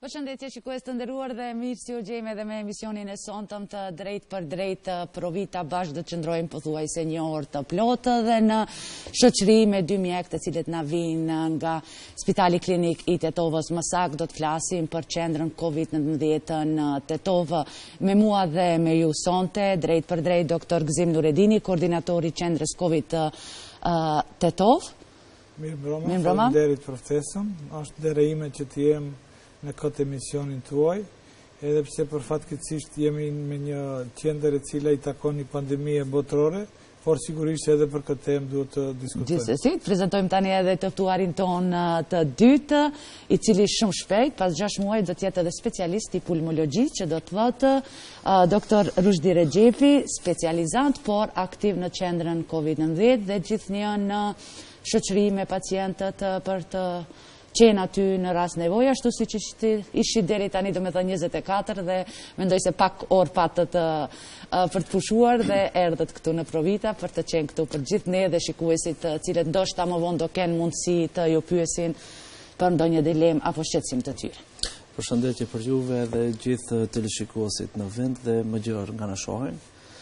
Përshëndetje shikues të nderuar dhe mirë si u gjejmë edhe me emisionin e sonëm të drejt për drejt Provita. Bashkë do të qëndrojmë pothuajse një orë të plotë dhe në shoqëri me dy mjek të cilët na vinë nga Spitali Klinik i Tetovës. Më saktë do të flasim për qendrën COVID-19 në Tetovë. Me mua dhe me ju sonte drejt për drejt doktor Gzim Nuredini, koordinatori i qendrës Covid Tetovë. Mirë mbroma, derit profesor, është dera ime që të jem në këtë emisionin tuaj, edhe pse për fatkeqësisht jemi me një qendër e cila i takon një pandemie botërore, por sigurisht edhe për këtë temë duhet të diskutojmë. Gjithsesi, prezentojmë tani edhe të ftuarin ton të dytë, i cili shumë shpejt, pas 6 muaj do të jetë edhe specialist i pulmologji, që do të thotë doktor Rushdi Rexhepi, specializant, por aktiv në qendrën COVID-19 dhe gjithnjë në shoqëri me pacientët për të qenë aty në rast nevoja, ashtu si që ishi deri tani do me thënë 24 dhe mendoj se pak orë patët për të pushuar dhe erdhët këtu në Provita për të qenë këtu për gjithë ne dhe shikuesit cilët ndoshta më vonë do kenë mundësi të ju pyesin për ndonjë dilemë apo shqetësim të tyre. Përshëndetje për juve dhe gjithë teleshikuesit në vend dhe më gjerë nga na shohin.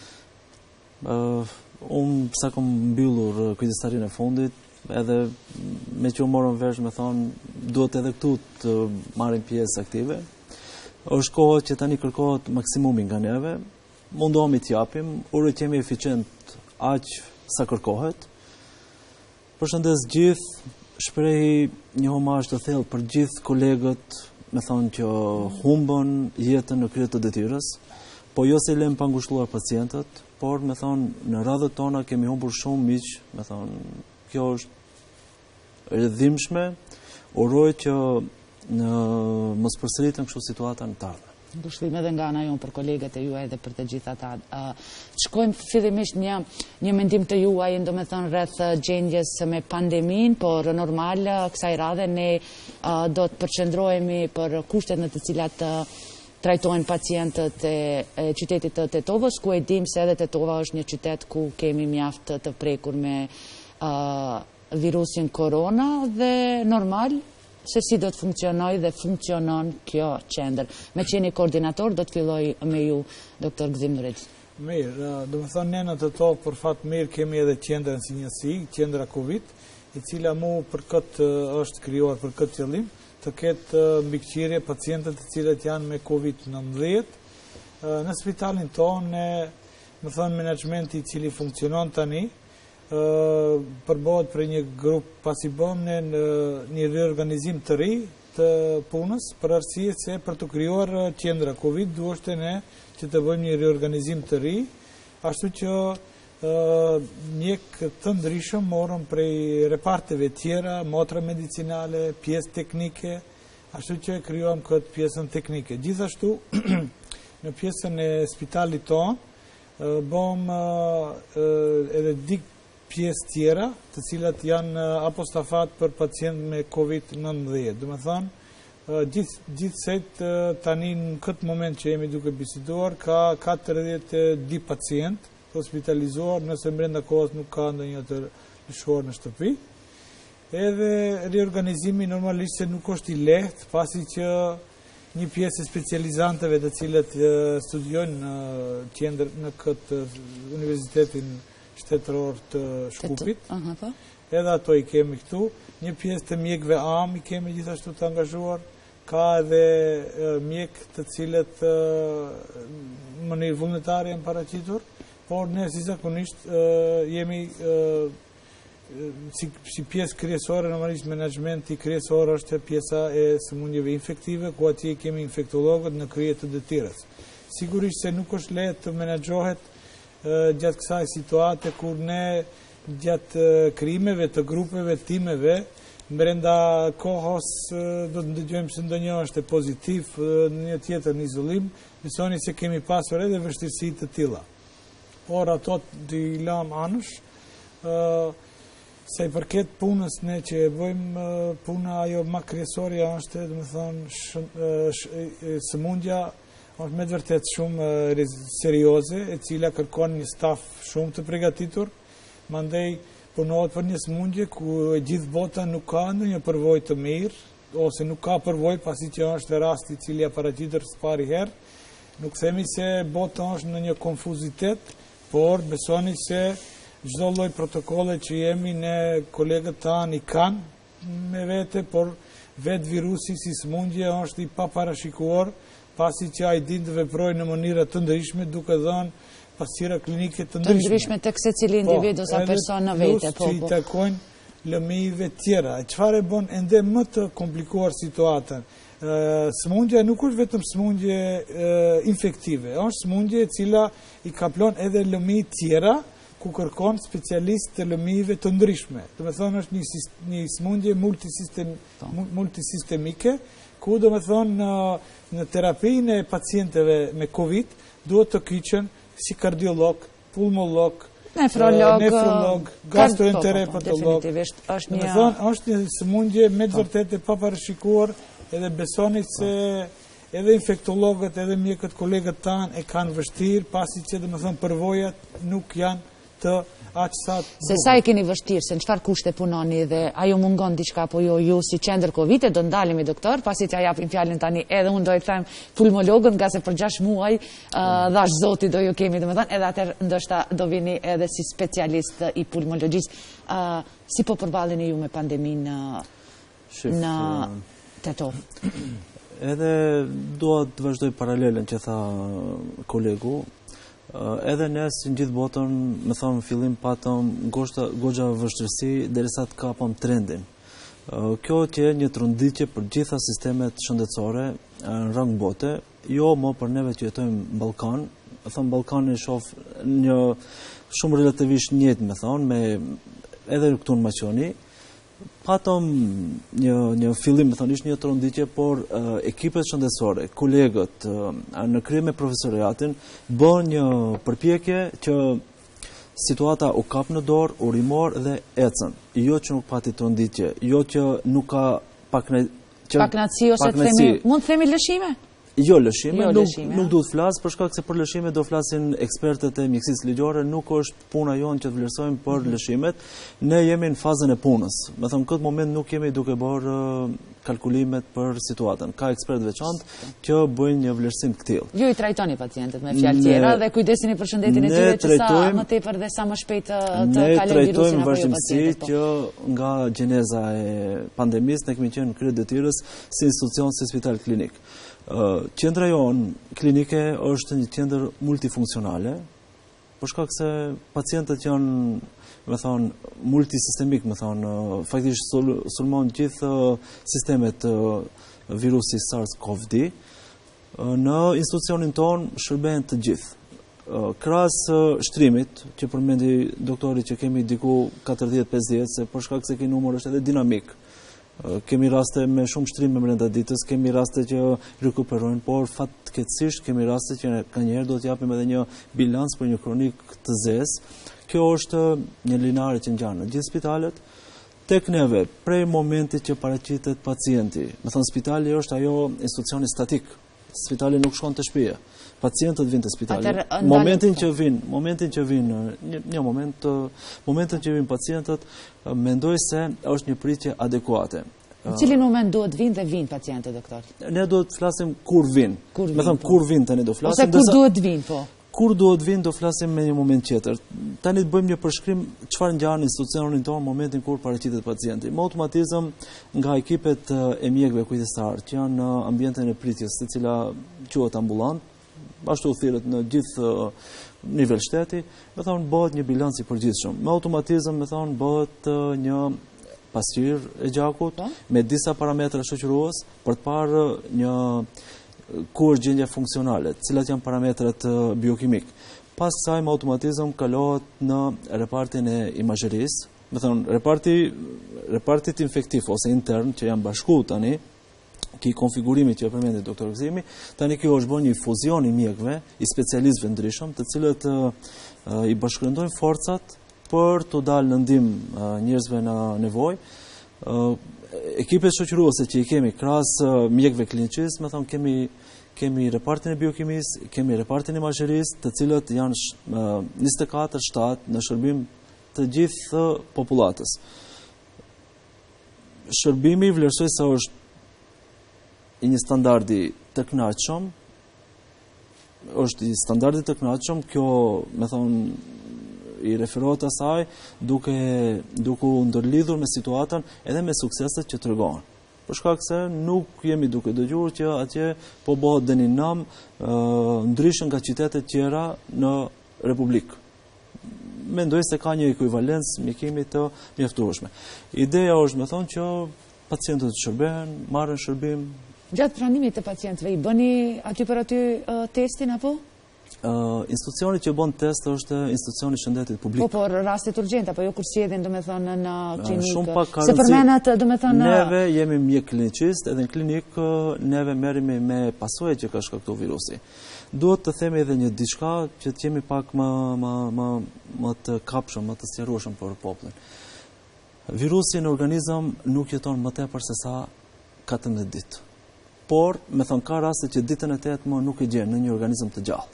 Unë sa kom mbyllur kujdestarinë e fundit, edhe me që u morën vesh me thonë, duhet edhe këtu të marrin pjesë aktive. Është kohë që tani kërkohet maksimumi nga neve, mundohemi të japim, urrit jemi eficient aq sa kërkohet. Përshëndes gjithë, shprehi një homazh të thellë për gjithë kolegët, me thonë që humbën jetën në krye të detyrës, po jo se i lëm pa ngushëlluar pacientët, por me thonë në radhët tona kemi humbur shumë miq, me thonë kjo është rrëdhimshme, uroj që në mos përsëritën kështu situata në të ardhmen. Ngushëllim edhe nga ana jonë për kolegët e juaj dhe për të gjithë ata. Shkojmë fillimisht një mendim të juaj, domethënë rreth gjendjes me pandemin, por normal kësaj radhe ne do të përqendrohemi për kushtet në të cilat trajtojnë pacientët e qytetit të Tetovës, ku e dim se edhe Tetova është një qytet ku kemi mjaft të prekur me virusin korona dhe normal se si do të funksionoj dhe funksionon kjo qendër. Me qeni koordinator, do të filloj me ju, doktor Gzim Nuredini. Mirë, do me thonë ne në Tetovë për fat mirë kemi edhe qendrën si njësi, qendra Covid, i cila mu për këtë është krijuar për këtë qëllim, të ketë mbikëqyrje pacientët të cilët janë me COVID-19. Në spitalin tonë, me thonë menaxhmenti i cili funksionon tani, përbohet për një grup pasi bëm në një reorganizim të ri të punës, për arsye se për të krijuar qendra Covid duhet ne që të bëjmë një reorganizim të ri, ashtu që mjek të ndryshëm morën prej reparteve tjera, motra medicinale, pjesë teknike, ashtu që krijuam këtë pjesën teknike. Gjithashtu në pjesën e spitalit tonë bëm edhe dik pjesë tjera, të cilat janë apostafat për pacient me COVID-19. Do me thonë, gjithsejt tani në këtë moment që jemi duke biseduar, ka 42 pacient hospitalizuar, nëse brenda kohës nuk ka ndonjë të lëshuar në shtëpi. Edhe reorganizimi normalisht se nuk është i lehtë, pasi që një pjesë e specializantëve të cilët studiojnë në këtë universitetin shtetëror të Shkupit, edhe ato i kemi këtu, një pjesë të mjekve am i kemi gjithashtu të angazhuar, ka edhe mjek të cilët në mënyrë vullnetare janë paraqitur, por ne si zakonisht jemi si pjesë kryesore, normalisht menaxhmenti kryesor është pjesa e sëmundjeve infektive, ku atje kemi infektologët në krye të detyrës. Sigurisht se nuk është lehtë të menaxhohet gjatë kësaj situate kur ne gjatë krijimeve të grupeve, timeve, brenda kohës do të ndëgjojmë se ndonjë është pozitiv, një tjetër në izolim, besoni se kemi pasur edhe vështirësi të tilla. Por ato të i lam anësh, se i përket punës ne që e bëjmë, puna ajo më kryesorja është, do të thonë, sëmundja është me të vërtet shumë serioze, e cila kërkon një staf shumë të përgatitur, mandej punohet për një sëmundje ku gjithë bota nuk ka ndonjë përvojë të mirë, ose nuk ka përvojë, pasi që është rasti i cili paraqitet së pari herë. Nuk themi se bota është në një konfuzitet, por besoni se çdo lloj protokolle që jemi ne kolegët tanë i kanë me vete, por vetë virusi si sëmundje është i paparashikuar, pasi që ai din të veprojë në mënyra të ndryshme, duke dhënë pasqyra klinike të ndryshme. Të ndryshme tek secili individ ose person në vete, po. Që i takojnë lëmive tjera. Çfarë bën ende më të komplikuar situatën? Sëmundja nuk është vetëm sëmundje infektive, është sëmundje e cila i kaplon edhe lëmi tjera, ku kërkon specialist të lëmive të ndryshme. Do të thonë është një sëmundje multisistemike, ku do të thonë në terapinë e pacientëve me Covid duhet të kyçen si kardiolog, pulmolog, nefrolog, gastroenterapetolog. Është një sëmundje me të vërtetë e paparashikuar, edhe besoni se edhe infektologët, edhe mjekët kolegët tanë e kanë vështirë, pasi që do të thonë përvojat nuk janë të aqësat. Se sa e keni vështirë, se në çfarë kushte punoni dhe ajo mungon diçka, po ju si qendër Covid, do ndalemi doktor, pasi që japim fjalën tani, edhe unë do i them pulmologën, nga se për 6 muaj dhash zoti do ju kemi, domethënë, edhe atëherë ndoshta do vini edhe si specialist i pulmologjisë. Si po përballeni ju me pandeminë në tetor? Edhe dua të vazhdoj paralelen që tha kolegu. Edhe ne si në gjithë botën, me thonë fillim patëm goxha vështirësi derisa të kapëm trendin. Kjo që një tronditje për gjitha sistemet shëndetësore në rang bote, jo më për neve që jetojmë në Ballkan. Me thonë Ballkani shoh një shumë relativisht njëjtë, me thonë, edhe këtu në Maqedoni. Patëm një fillim, me thonë, ishtë një tronditje, por ekipet shëndetësore, kolegët, në krye me profesoriatin, bën një përpjekje që situata u kap në dorë, u rimor dhe ecën. Jo që nuk pati tronditje, jo që nuk ka paknaci ose të themi, mund të themi lëshime? Jo lëshime, nuk duhet flasë, për shkak se për lëshime do flasin ekspertët e mjekësisë ligjore, nuk është puna jonë që të vlerësojmë për lëshimet, ne jemi në fazën e punës. Me thëmë, këtë moment nuk jemi duke bërë kalkulimet për situatën. Ka ekspert veçantë që bëjnë një vlerësim të këtillë. Ju i trajtoni pacientët me fjalë tjera dhe kujdesini për shëndetin e tyre që sa më tepër dhe sa më shpejt të kalojnë virusin apo jo pacientët. Që nga gjeneza e pandemisë ne kemi qenë krye detyrës si institucion si spital klinik. Qendra jonë klinike është një qendër multifunksionale, për shkak se pacientët janë, me thonë, multisistemik, me thonë, faktisht sulmon gjithë sistemet virusi SARS-CoV-2. Në institucionin tonë shërben të gjithë. Krahas shtrimit, që përmendi doktori që kemi diku 40-50, se për shkak se ky numër është edhe dinamik. Kemi raste me shumë shtrim me brenda ditës, kemi raste që rikuperojnë, por fatkeqësisht kemi raste që ka njerë do të japim edhe një bilans për një kronik të zezë. Kjo është një linare që ngjan në gjithë spitalet, tek neve, prej momentit që paraqitet pacienti. Me thënë, spitali është ajo institucioni statik. Spitali nuk shkon të shtëpia. Pacientët vinë të spitali. Momentin që vinë, momentin që vinë pacientët, mendoj se është një pritje adekuate. Në cilin moment duhet vinë dhe vinë pacientët, doktor? Ne duhet të flasim kur vinë. Me thëmë, kur vinë tani do flasim. Ose kur duhet vinë, po? Kur duhet vinë do flasim me një moment tjetër. Tani të bëjmë një përshkrim çfarë ngjan institucionin tonë momentin kur paraqitet pacienti. Me automatizëm nga ekipet e mjekëve kujdestar që janë në ambientin e pritjes, e cila quhet ambulant, ashtu thirret në gjithë nivel shteti, me thonë bëhet një bilans i përgjithshëm. Me automatizëm, me thonë, bëhet një pasqyrë e gjakut me disa parametra shoqërues për të parë një ku është gjendja funksionale, cilat janë parametrat biokimik. Pas kësaj me automatizëm kalohet në repartin e imazherisë, me thonë repartit infektiv ose intern që janë bashku tani, ki konfigurimi që e përmendi doktor Gëzimi, tani kjo është bërë një fuzion i mjekëve, i specialistëve ndryshëm, të cilët i bashkërendojnë forcat për të dalë në ndihmë njerëzve në nevojë. Ekipet shoqëruese që i kemi krahas mjekëve klinicistë, me thonë kemi repartin e biokimisë, kemi repartin e imazherisë, të cilët janë 24/7 në shërbim të gjithë popullatës. Shërbimi vlerësoj se është i një standardi të kënaqshëm, është i standardi të kënaqshëm, kjo, me thonë, i referohet asaj duke u ndërlidhur me situatën edhe me sukseset që tregon. Për shkak se nuk jemi duke dëgjuar që atje po bëhet dëni nam ndryshën nga qytetet tjera në Republikë. Mendoj se ka një ekuivalencë mjekimi të mjaftueshme. Ideja është, me thonë, që pacientët shërbehen, marrin shërbim. Gjatë pranimit të pacientëve, i bëni aty për aty testin apo? Institucioni që bën test është institucioni i shëndetit publik. Po, por rastet urgjente, apo jo kur sjedhin, domethënë, në klinikë. Shumë pak ka se përmenat, domethënë, neve jemi mjek klinicist, edhe në klinikë neve merremi me pasojat që ka shkaktuar virusi. Duhet të themi edhe një diçka që të jemi pak më të kapshëm, më të sqarueshëm për popullin. Virusi në organizëm nuk jeton më tepër se sa 14 ditë. Por, me thonë, ka raste që ditën e 8 më nuk e gjen në një organizëm të gjallë.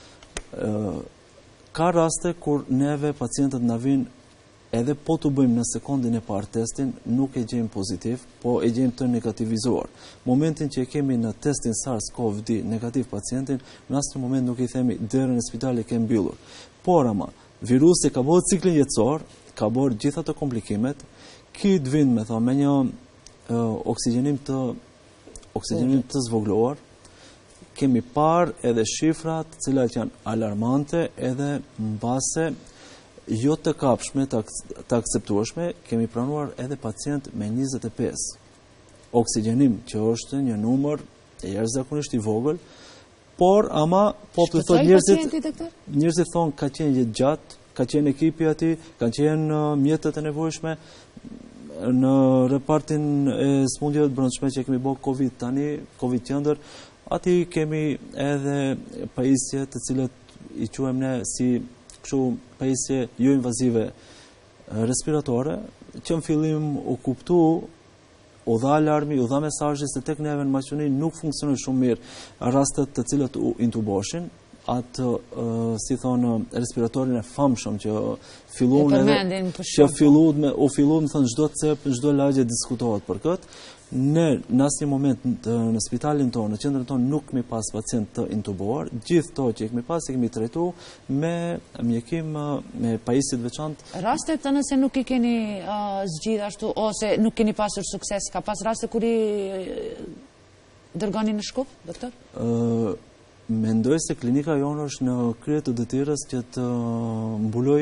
Ka raste kur neve pacientët na vinë edhe po të bëjmë në sekondin e parë testin, nuk e gjejmë pozitiv, po e gjejmë të negativizuar. Momentin që e kemi në testin SARS-CoV-2 negativ pacientin, në asnjë moment nuk i themi derën e spitalit ke mbyllur. Por ama, virusi ka bërë ciklin jetësor, ka bërë gjitha të komplikimet, kit vin me thonë me një oksigjenim të zvogluar. Kemi parë edhe shifrat cilat janë alarmante edhe mbase jo të kapshme, të akceptueshme, kemi pranuar edhe pacient me 25. Oksigjenim që është një numër e jashtëzakonisht i vogël, por ama po të thotë njerëzit thonë ka qenë jetë gjatë, ka qenë ekipi aty, kanë qenë mjetet e nevojshme në repartin e smundjeve të brendshme që kemi bërë Covid tani, Covid qendër. Ati kemi edhe pajisje të cilët i quajmë ne si kështu pajisje jo invazive respiratore, që në fillim u kuptu, u dha alarmi, u dha mesazhi se tek neve në Maqedoni nuk funksionoi shumë mirë rastet të cilët u intuboshin, atë si thonë respiratorin e famshëm që filluan u filluan thënë çdo cep, çdo lagje diskutohet për këtë. Ne në asnjë moment në spitalin tonë, në qendrën tonë nuk kemi pas pacient të intubuar, gjithë to që kemi pas i kemi trajtuar me mjekim me pajisje të veçantë. Rastet nëse nuk i keni zgjidhur ashtu ose nuk keni pasur sukses, ka pas raste kur i dërgoni në Shkup, doktor? Mendoj se klinika jonë është në krye të detyrës që të mbuloj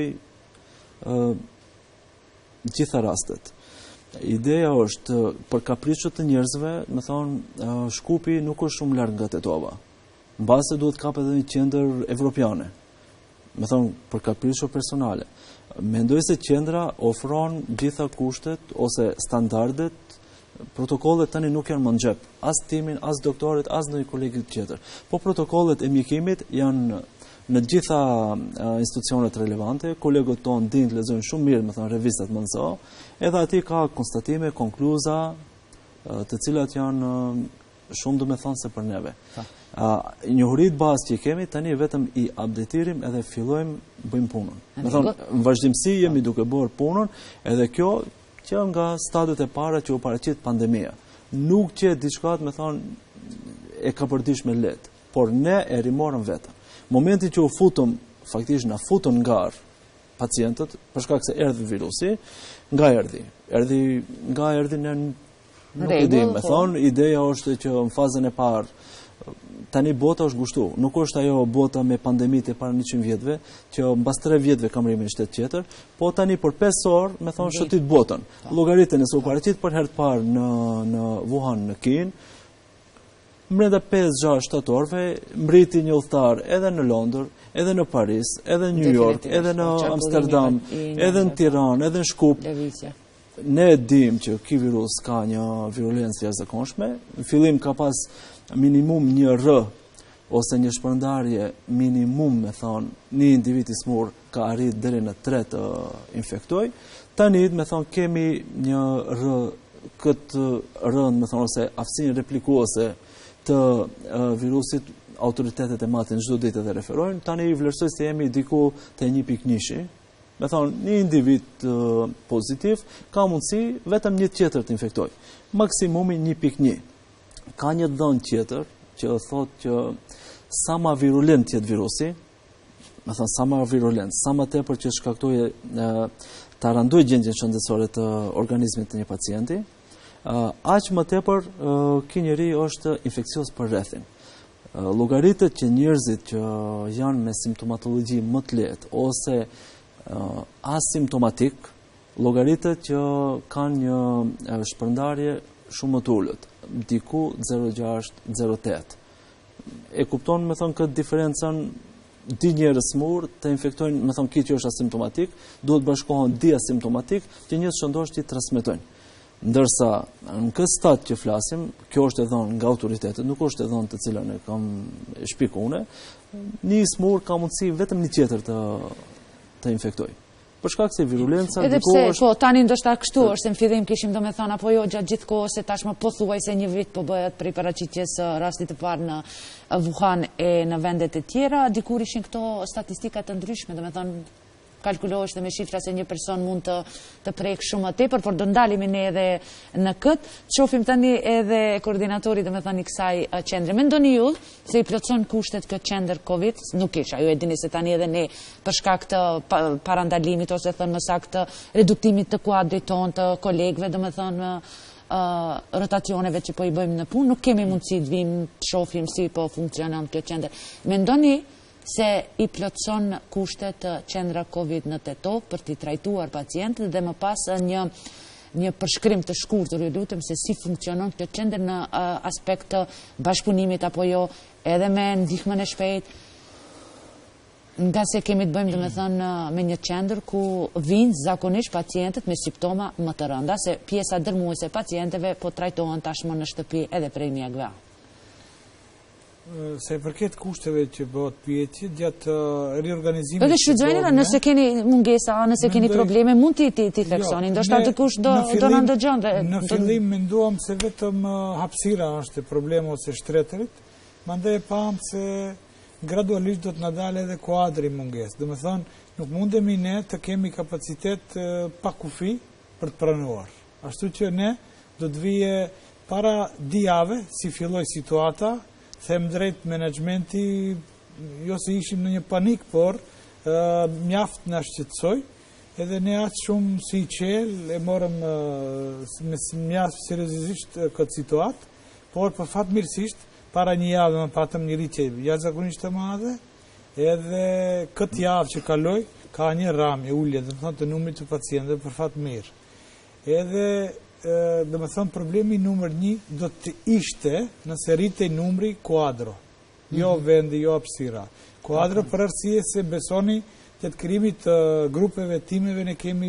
gjitha rastet. Ideja është për kapriçet të njerëzve, me thonë, Shkupi nuk është shumë larg nga Tetova. Mbase duhet kapet edhe një qendër evropiane. Me thonë, për kapriçe personale. Mendoj se qendra ofron gjitha kushtet ose standardet, protokollet tani nuk janë më në xhep, as timin, as doktorit, as ndonjë kolegi tjetër. Po protokollet e mjekimit janë në gjitha institucionet relevante, kolegët tonë dinë të lexojnë shumë mirë, me thonë, revistat MNSO, edhe aty ka konstatime, konkluza, të cilat janë shumë do me thonë se për neve. Njohurit bazë që i kemi, tani vetëm i updatirim edhe fillojmë bëjmë punën. Me thonë, në vazhdimsi jemi duke bërë punën, edhe kjo që nga stadiet e para që u paraqit pandemia. Nuk që diçka, me thonë, e ka përdish me letë, por ne e rimorëm vetëm. Momenti që u futëm, faktisht na futën ngar pacientët, për shkak se erdhi virusi, nga erdhi ne nuk e dim. Me thonë, ideja është që në fazën e parë, tani bota është ngushtu. Nuk është ajo bota me pandemitë e para 100 vjetëve, që mbas 3 vjetëve kam rrimë në shtet tjetër, po tani për 5 orë, me thonë, shëtit botën. Llogaritën e u paraqit për herë të parë në Wuhan, në Kinë, mbrenda 5-6 orëve mbriti një udhëtar edhe në Londër, edhe në Paris, edhe në New York, edhe në Amsterdam, edhe në Tiranë, edhe në Shkup. Ne dim që ky virus ka një virulencë jashtëzakonshme. Në fillim ka pas minimum një R ose një shpërndarje minimum, me thonë, një individ i smur ka arrit deri në 3 të infektoj. Tani, me thonë, kemi një R, këtë rënd, me thonë, ose aftësinë replikuese të virusit, autoritetet e matin çdo ditë dhe referojnë, tani i vlerësoj se jemi diku te 1.1. Me thonë, një individ pozitiv ka mundësi vetëm një tjetër të infektoj. Maksimumi 1.1. ka një dhënë tjetër që thotë që sa ma virulent jetë virusi, me thënë sa ma virulent, sa ma tepër që shkaktojë të randoj gjendjen shëndetësore të organizmit të një pacienti, aq më tepër ky njeri është infekcios për rrethin. Llogaritet që njerëzit që janë me simptomatologji më të lehtë ose asimptomatik, llogaritet që kanë një shpërndarje shumë më të ulët, diku 0,6-0,8. E kupton, me thonë, këtë diferencën, di njerëz smur të infektojnë, me thonë, që është asimptomatik, duhet bashkohen di asimptomatik që njerëz shëndosh t'i transmetojnë. Ndërsa në këtë stad që flasim, kjo është e dhënë nga autoritetet, nuk është e dhënë të cilën e kam shpikune, një smur ka mundësi vetëm një tjetër të infektoj. Për shkak se virulenca edhe pse, po tani ndoshta kështu është, në fillim kishim domethënë apo jo gjatë gjithë kohës, se tashmë pothuajse një vit po bëhet prej paraqitjes rastit të parë në Wuhan e në vendet e tjera, dikur ishin këto statistika të ndryshme, domethënë kalkulohesh dhe me shifra se një person mund të prek shumë më tepër, por do ndalemi ne edhe në këtë. Shohim tani edhe koordinatori domethënë i kësaj qendre. Mendoni ju se i plotson kushtet këtë qendër Covid? Nuk ish, ajo e dini se tani edhe ne për shkak të parandalimit ose thënë më saktë reduktimit të kuadrit ton të kolegëve, domethënë rotacioneve që po i bëjmë në punë, nuk kemi mundësi të vim të shohim si po funksionon kjo qendër. Mendoni se i plotson kushtet qendra Covid në Tetov për t'i trajtuar pacientët dhe më pas një përshkrim të shkurtër, ju lutem, se si funksionon kjo qendër në aspekt të bashkëpunimit apo jo, edhe me ndihmën e shpejtë, nga se kemi të bëjmë domethënë me një qendër ku vinë zakonisht pacientët me simptoma më të rënda, se pjesa dërmuese e pacientëve po trajtohen tashmë në shtëpi edhe prej mjekëve. Se përket kushteve që bëhet pyetje gjatë riorganizimit. Edhe shfrytëzojeni, nëse keni mungesa, nëse keni probleme, mund t'i theksoni, ndoshta dikush do na ndëgjon. Në fillim menduam se vetëm hapësira është problemi ose shtretërit, mandej e pam se gradualisht do të na dalë edhe kuadri mungesë. Domethënë, nuk mundemi ne të kemi kapacitet pa kufi për të pranuar. Ashtu që ne do të vije para dijave, si filloi situata, them drejt menaxhmenti, jo se ishim në një panik, por mjaft na shqetësoi, edhe ne aq shumë si qel e morëm me mjaft seriozisht këtë situatë, por për fatmirësisht para një javë më patëm një rritje jashtëzakonisht të madhe, edhe këtë javë që kaloi ka një ramje ulje, domethënë të numrit të pacientëve për fat mirë. Edhe domethënë problemi numër 1 do të ishte nëse rritej numri kuadro, jo vendi, jo hapësira. Kuadro për arsye se besoni të krijimit të grupeve, timeve ne kemi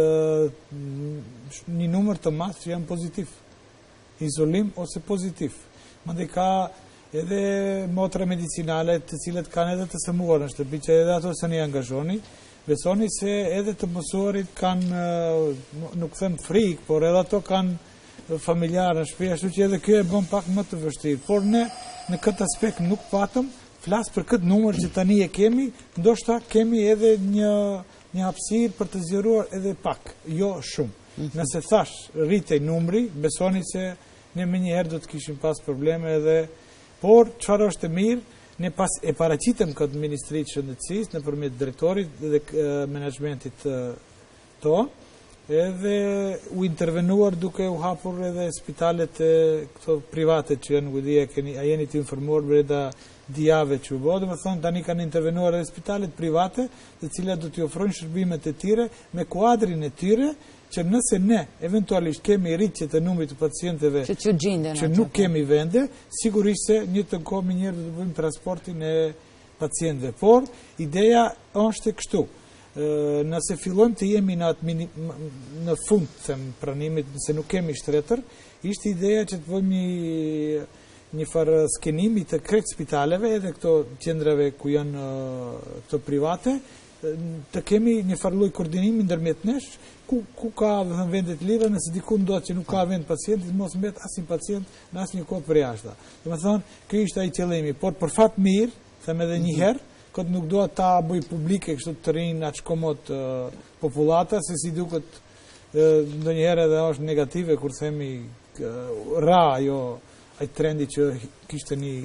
një numër të madh që janë pozitiv, izolim ose pozitiv. Mandej ka edhe motra medicinale të cilat kanë edhe të sëmuar në shtëpi, që edhe ato se ne angazhoni. Besoni se edhe të mësuarit kanë, nuk them frikë, por edhe ato kanë familjarë në shtëpi, ashtu që edhe kjo e bën pak më të vështirë. Por ne në këtë aspekt nuk patëm, flas për këtë numër që tani e kemi, ndoshta kemi edhe një hapësirë për të zgjeruar edhe pak, jo shumë. Nëse thash rritej numri, besoni se ne më njëherë do të kishim pas probleme edhe, por çfarë është e mirë, ne pas e paraqitëm këtë Ministri të Shëndetësisë nëpërmjet drejtorit dhe menaxhmentit tonë, edhe u intervenuar duke u hapur edhe spitalet këto private që janë godije, a jeni të informuar brenda dijave që u bë, domethënë tani kanë intervenuar edhe spitalet private, të cilat do t'i ofrojnë shërbimet e tyre me kuadrin e tyre, që nëse ne eventualisht kemi rritje të numrit të pacientëve që nuk kemi vende, sigurisht se një të kohë më njëherë do të bëjmë transportin e pacientëve. Por ideja është kështu. Nëse fillojmë të jemi në fund të pranimit, nëse nuk kemi shtretër, ishte ideja që të bëjmë një farë skenimi të krejt spitaleve edhe këto qendrave ku janë këto private, të kemi një farloj koordinimi ndërmjet nesh, ku ka vendet lira, nëse diku ndodh që nuk ka vend pacientit, mos mbet asnjë pacient në asnjë kohë për jashtë. Domethënë, ky ishte ai qëllimi, por për fat mirë, them edhe një herë, këtë nuk dua ta bëj publike kështu të rinë atë komod popullata, se si duket ndonjëherë edhe është negative kur themi ra ajo ai trendi që kishte një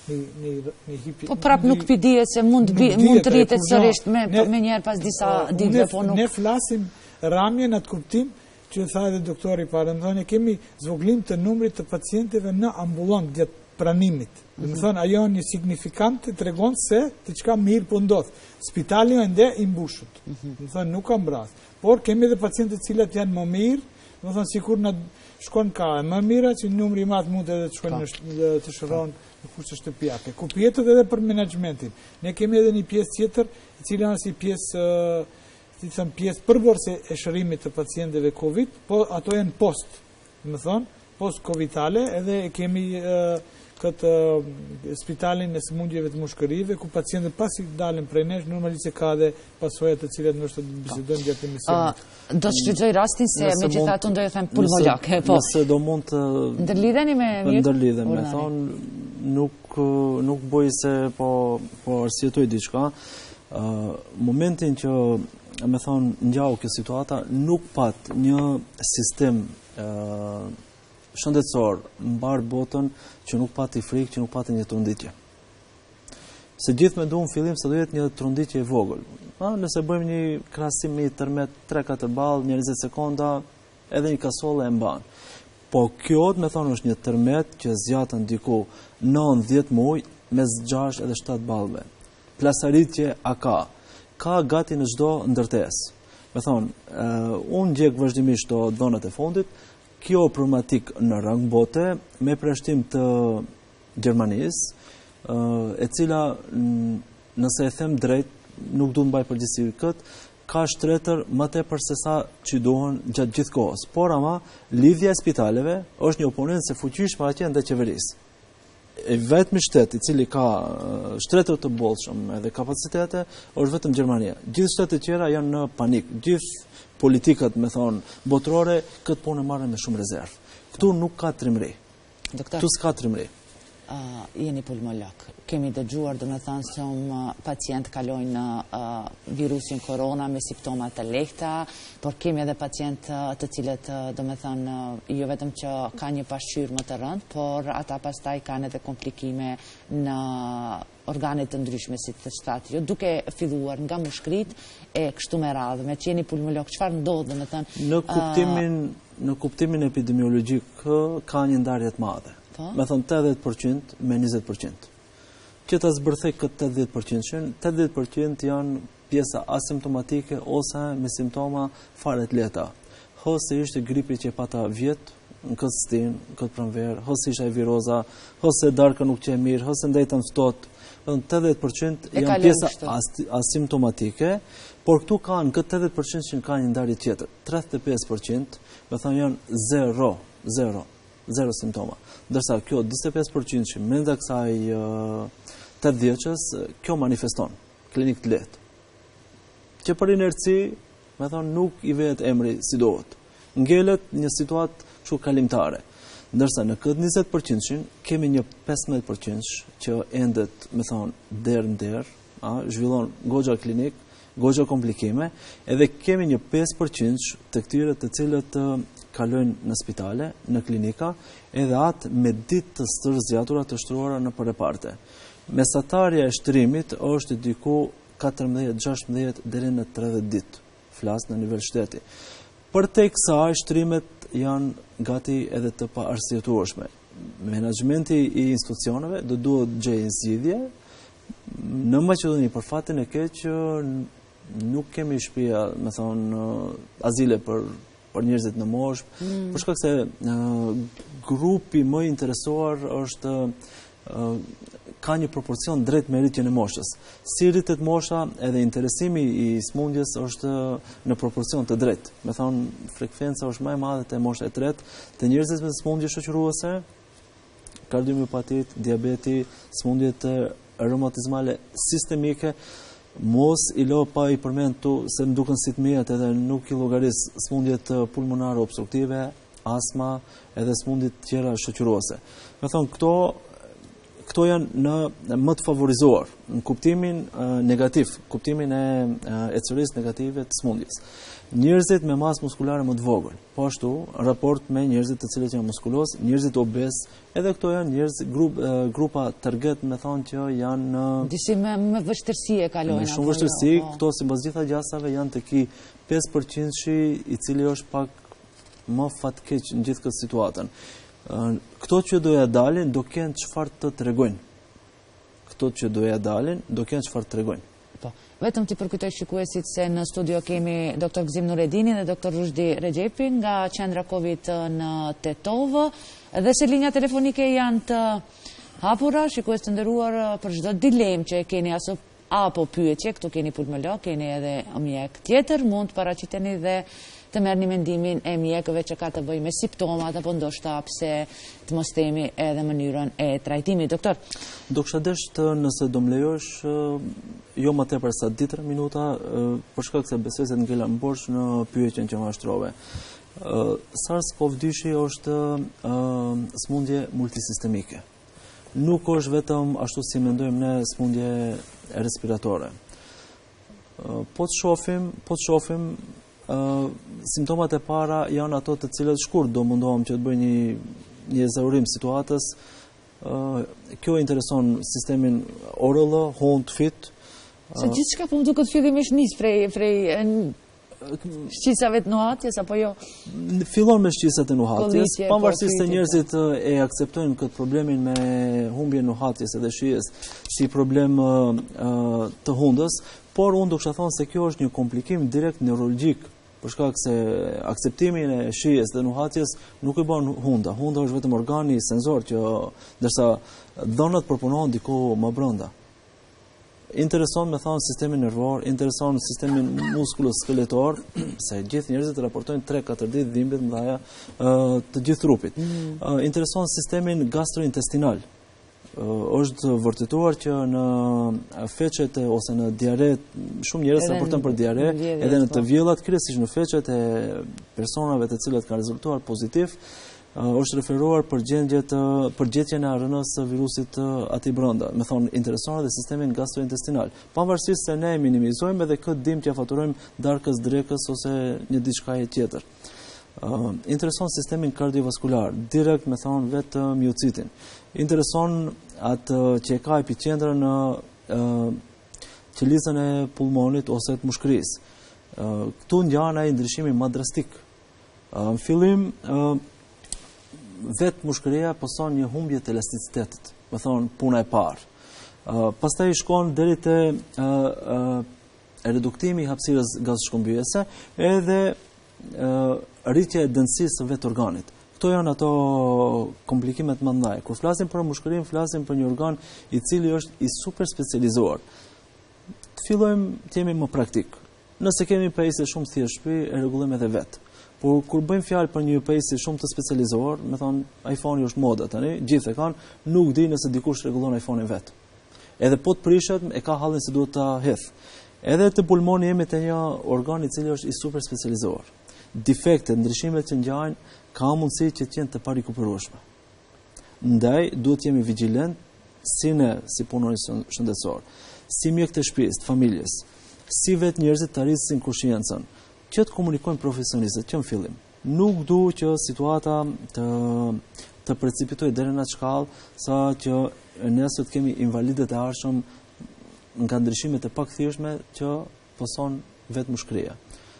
hipi. Po prap nuk pidihet se mund të rritet sërish me njerë pas disa ditëve, po nuk. Ne flasim ramje në atë kuptim që tha edhe doktori parë, më thonë, kemi zvoglim të numrit të pacienteve në ambulant gjatë pranimit. Dhe më thonë, ajo një signifikant të regon se të qka mirë po ndodhë. Spitali ende i mbushut. Më thonë, nuk kam bras. Por kemi edhe pacientët cilat janë më mirë, më thonë, sikur në shkon ka e më mira, që numri i madh mund edhe të shkon të shëron në kushte shtëpiake. Ku pjetët edhe për menaxhmentin. Ne kemi edhe një pjesë tjetër, e cila është si pjesë përbërëse e shërimit të pacientëve Covid, po ato janë post, më thonë, post-covidale, edhe kemi këtë spitalin e sëmundjeve të mushkërive, ku pacientët pasi dalin prej nesh, normalisht se ka dhe pasojat të cilat nështë të bisedojnë gjatë emisionit. Do të shfrytëzoj rastin se me gjithatun do ju them pulmolog. Nëse do mund të... Ndërlidheni me mirë? Ndërlidhemi, me thonë, nuk bëj se po arsjetoj diçka. Momentin që, me thonë, njau kjo situata, nuk pat një sistem shëndetësor mbar botën që nuk pati frikë, që nuk pati një tronditje. Se gjithë me duhen fillim se do jetë një tronditje e vogël. Nëse bëjmë një krahasim me tërmet 3-4 ballë, një 20 sekonda, edhe një kasolle e mban. Po kjo, me thonë, është një tërmet që zjatën diku 9-10 muaj mes 6 edhe 7 ballëve. Plasaritje a ka gati në çdo ndërtesë. Me thonë, unë gjek vazhdimisht të dhonat e fundit, kjo problematik në rang bote, me preshtim të Gjermanisë, e cila, nëse e them drejt, nuk du të mbaj përgjithësi këtë, ka shtretër më tepër se sa që duhen gjatë gjithë kohës. Por ama, lidhja e spitaleve është një oponent se fuqish pa qenë dhe qeverisë. Vetëm shteti i cili ka shtretër të bollshëm edhe kapacitete është vetëm Gjermania. Gjithë shtetet tjera janë në panik. Gjithë politikat, me thonë, botërore, këtë punë e marrën me shumë rezervë. Këtu nuk ka trimëri. Këtu s'ka trimëri. Jeni pulmolog. Kemi dëgjuar, do me thënë, se pacient kalojnë virusin korona me simptomat të lehta, por kemi edhe pacient të cilët, do me thënë, jo vetëm që ka një pasqyrë më të rëndë, por ata pastaj kanë edhe komplikime në organet të ndryshme, si të shtatë. Jo duke filluar nga mushkrit e kështu me radhë, me që jeni pulmolog, çfarë ndodh, do me thënë? Në kuptimin epidemiologjik ka një ndarje të madhe. Me thonë 80% me 20%. Që të zbërthej këtë 80%, 80% janë pjesa asimptomatike ose me simptoma fare të lehta. Hëse ishte gripi që e pata vjetë, në këtë stin, në këtë pranverë, hëse ishte e viroza, hëse darka nuk që e mirë, hëse ndajta në ftot, 80% janë pjesa asimptomatike, por këtu ka në këtë 80% që ka një ndarje tjetër. 35% me thonë janë zero simptoma. Dërsa kjo 25% që menda kësaj 8 vjeqës, kjo manifeston, klinik të lehtë. Që për inerci, me thonë, nuk i vetë emri si dohet. Ngelet një situatë që kalimtare. Ndërsa në këtë 20% kemi një 15% që endet, me thonë, derë në derë, zhvillon goxha klinik, goxha komplikime, edhe kemi një 5% të këtyre të cilët kalojnë në spitale, në klinika, edhe atë me ditë të stërzjatura të shtruara në përreparte. Mesatarja e shtrimit është diku 14-16 deri në 30 ditë, flas në nivel shteti. Për te kësaj, shtrimet janë gati edhe të pa arsyetueshme. Menaxhmenti i institucioneve do duhet gjejë zgjidhje. Në Maqedoni, për fatin e keq, nuk kemi shtëpia, me thonë, azile për njerëzit në moshë, për shkak se grupi më interesuar është ka një proporcion drejt me rritjen e moshës. Si rritet mosha edhe interesimi i smundjes është në proporcion të drejt. Me thonë, frekvenca është më e madhe te mosha e tretë, të njerëzit me smundje shoqëruese, kardiomiopatit, diabeti, smundjet reumatizmale sistemike, mos i lo pa i përmendu se më duken si të mijat edhe nuk i llogaris smundjet pulmonare obstruktive, astma edhe smundjet tjera shoqëruese. Me thonë, këto këto janë në më të favorizuar, në kuptimin negativ, kuptimin e cërisë negative të smundjes. Njerëzit me masë muskulare më të vogël, po ashtu, raport me njerëzit të cilët janë muskulos, njerëzit obes, edhe këto janë njerëz grupa target, me thonë që janë disi me vështërsi e kalojnë. Me shumë vështërsi, këto sipas gjitha gjasave janë të ki 5% i cili është pak më fatkeq në gjithë këtë situatën. Këto që doja dalin, do kenë çfarë të tregojnë. Këto që doja dalin, do kenë çfarë të tregojnë. Vetëm t'i përkujtoj shikuesit se në studio kemi dr. Gzim Nuredini dhe dr. Rushdi Rexhepi nga qendra Covid në Tetovë, dhe se linja telefonike janë të hapura, shikues të nderuar, për çdo dilemë që keni apo pyetje, këtu keni pulmolog, keni edhe mjek tjetër, mund të paraqiteni dhe të merrni mendimin e mjekëve që ka të bëjë me simptomat apo ndoshta pse të mos themi edhe mënyrën e trajtimit. Doktor, do kisha dashur nëse do më lejosh jo më tepër sa 2-3 minuta, për shkak se besoj se ngela mbosh në pyetjen që më shtrove. SARS-CoV-2 është smundje multisistemike. Nuk është vetëm ashtu si mendojmë ne smundje respiratore. Po të shohim simptomat e para janë ato të cilët shkurt do mundohem që të bëj një ezaurim situatës. Kjo intereson sistemin ORL, HONT, FIT. Se gjithçka po më duket fillimisht nis prej shqisave të nuhatjes apo jo? Fillon me shqisat e nuhatjes, pavarësisht se njerëzit e akceptojnë këtë problemin me humbjen nuhatjes edhe shijes si problem të hundës, por unë do kisha thonë se kjo është një komplikim direkt neurologjik, për shkak se akceptimin e shijes dhe nuhatjes nuk e bën hunda. Hunda është vetëm organi sensor që ndërsa dhënat përpunohen diku më brenda. Intereson me thonë sistemin nervor, intereson sistemin muskuloskeletor, se gjithë njerëzit raportojnë 3-4 ditë dhimbje të mëdha të gjithë trupit. Intereson sistemin gastrointestinal. Është vërtetuar që në feqet ose në diare, shumë njerëz raportojnë për diare, edhe në të vjellat, kryesisht në feqet e personave të cilët kanë rezultuar pozitiv, është referuar për gjetjen e ARN-s së virusit aty brenda. Me thonë, intereson edhe sistemin gastrointestinal. Pavarësisht se ne minimizojmë edhe këtë dhimbje t'ia faturojmë darkës drekës ose një diçka tjetër. Intereson sistemin kardiovaskular, direkt me thonë vetë miocitin. Intereson atë që e ka epiqendrën në qelizën e pulmonit ose të mushkërisë. Këtu ngjan ai ndryshimi më drastik. Në fillim vetë mushkëria poson një humbje të elasticitetit, me thonë puna e parë. Pastaj shkon deri te reduktimi i hapësirës gazshkëmbyese edhe rritja e densisë së vetë organit. Këto janë ato komplikimet më të mëdha. Kur flasim për mushkërinë, flasim për një organ i cili është i super specializuar. Të fillojmë të jemi më praktik. Nëse kemi pajisje shumë thjesht shtëpi, e rregullojmë edhe vetë. Por kur bëjmë fjalë për një pajisje shumë të specializuar, me thonë iPhone-i është moda tani, gjithë e kanë, nuk di nëse dikush rregullon iPhone-in vetë. Edhe po të prishet, e ka hallin se duhet ta hedh. Edhe te pulmoni jemi te një organ i cili është i super specializuar. Defektet, ndryshimet që ngjajnë ka mundësi që të jenë të parikuperueshme. Ndaj duhet jemi vigjilent si ne, si punonjës shëndetësor, si mjek të shtëpisë, të familjes, si vetë njerëzit të arrisin kushiencën, që të komunikojnë profesionistët që në fillim. Nuk du që situata të precipitoj deri në atë shkallë sa që nëse të kemi invalidet e arshëm nga ndryshimet e pakthjeshme që poson vetë mushkëria.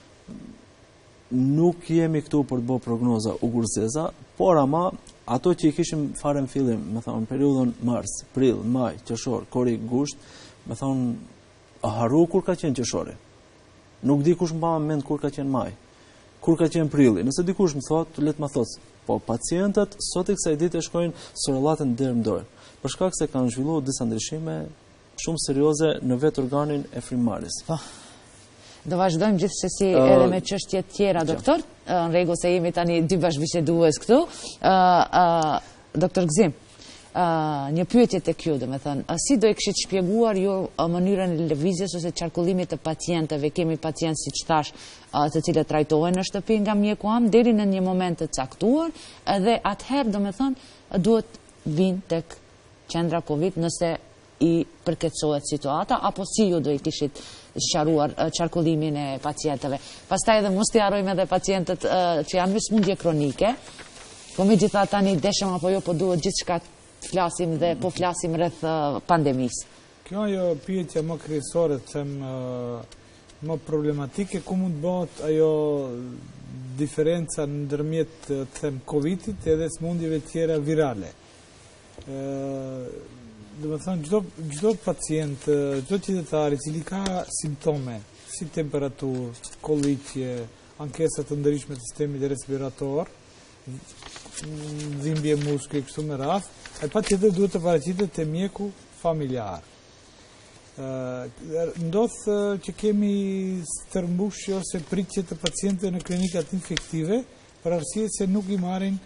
Nuk jemi këtu për të bërë prognoza ugurëzeza, por ama ato që i kishim fare në fillim, me thonë periudhën mars, prill, maj, qershor, korrik, gusht, me thonë haru kur ka qenë qershori. Nuk di kush mba mend kur ka qenë maj, kur ka qenë prilli. Nëse dikush më thot, le të më thotë, po pacientët sot e kësaj dite shkojnë sorollatën deri në dorë, për shkak se kanë zhvilluar disa ndryshime shumë serioze në vetë organin e frymëmarrjes. Do vazhdojmë gjithsesi edhe me çështje të tjera, doktor. Në rregull se jemi tani dy bashkëbisedues këtu. Doktor Gzim, një pyetje tek ju, domethënë, si do e kishit shpjeguar ju mënyrën e lëvizjes ose qarkullimit të pacientëve? Kemi pacientë, siç thash, të cilët trajtohen në shtëpi nga mjeku am deri në një moment të caktuar, dhe atëherë domethënë duhet vinë tek qendra Covid nëse i përkeçohet situata, apo si ju do i kishit sqaruar qarkullimin e pacientëve. Pastaj edhe mos t'i harrojmë edhe pacientët që janë me smundje kronike, po megjithatë tani deshëm apo jo, po duhet gjithçka flasim dhe po flasim rreth pandemisë. Kjo ajo pyetja më kryesore, them më problematike, ku mund bëhet ajo diferenca ndërmjet them Covidit edhe smundjeve tjera virale. Dhe më thënë, gjdo pacient, gjdo qytetar i cili ka simptome, si temperaturë, kolliqje, ankesa të ndryshme të sistemit respirator, dhimbje muskëj, kështu me radhë, ai patjetër duhet të paraqitet te mjeku familjar. Ndodh që kemi stërmbushje ose pritje të pacientëve në klinikat infektive për arsye se nuk i marrin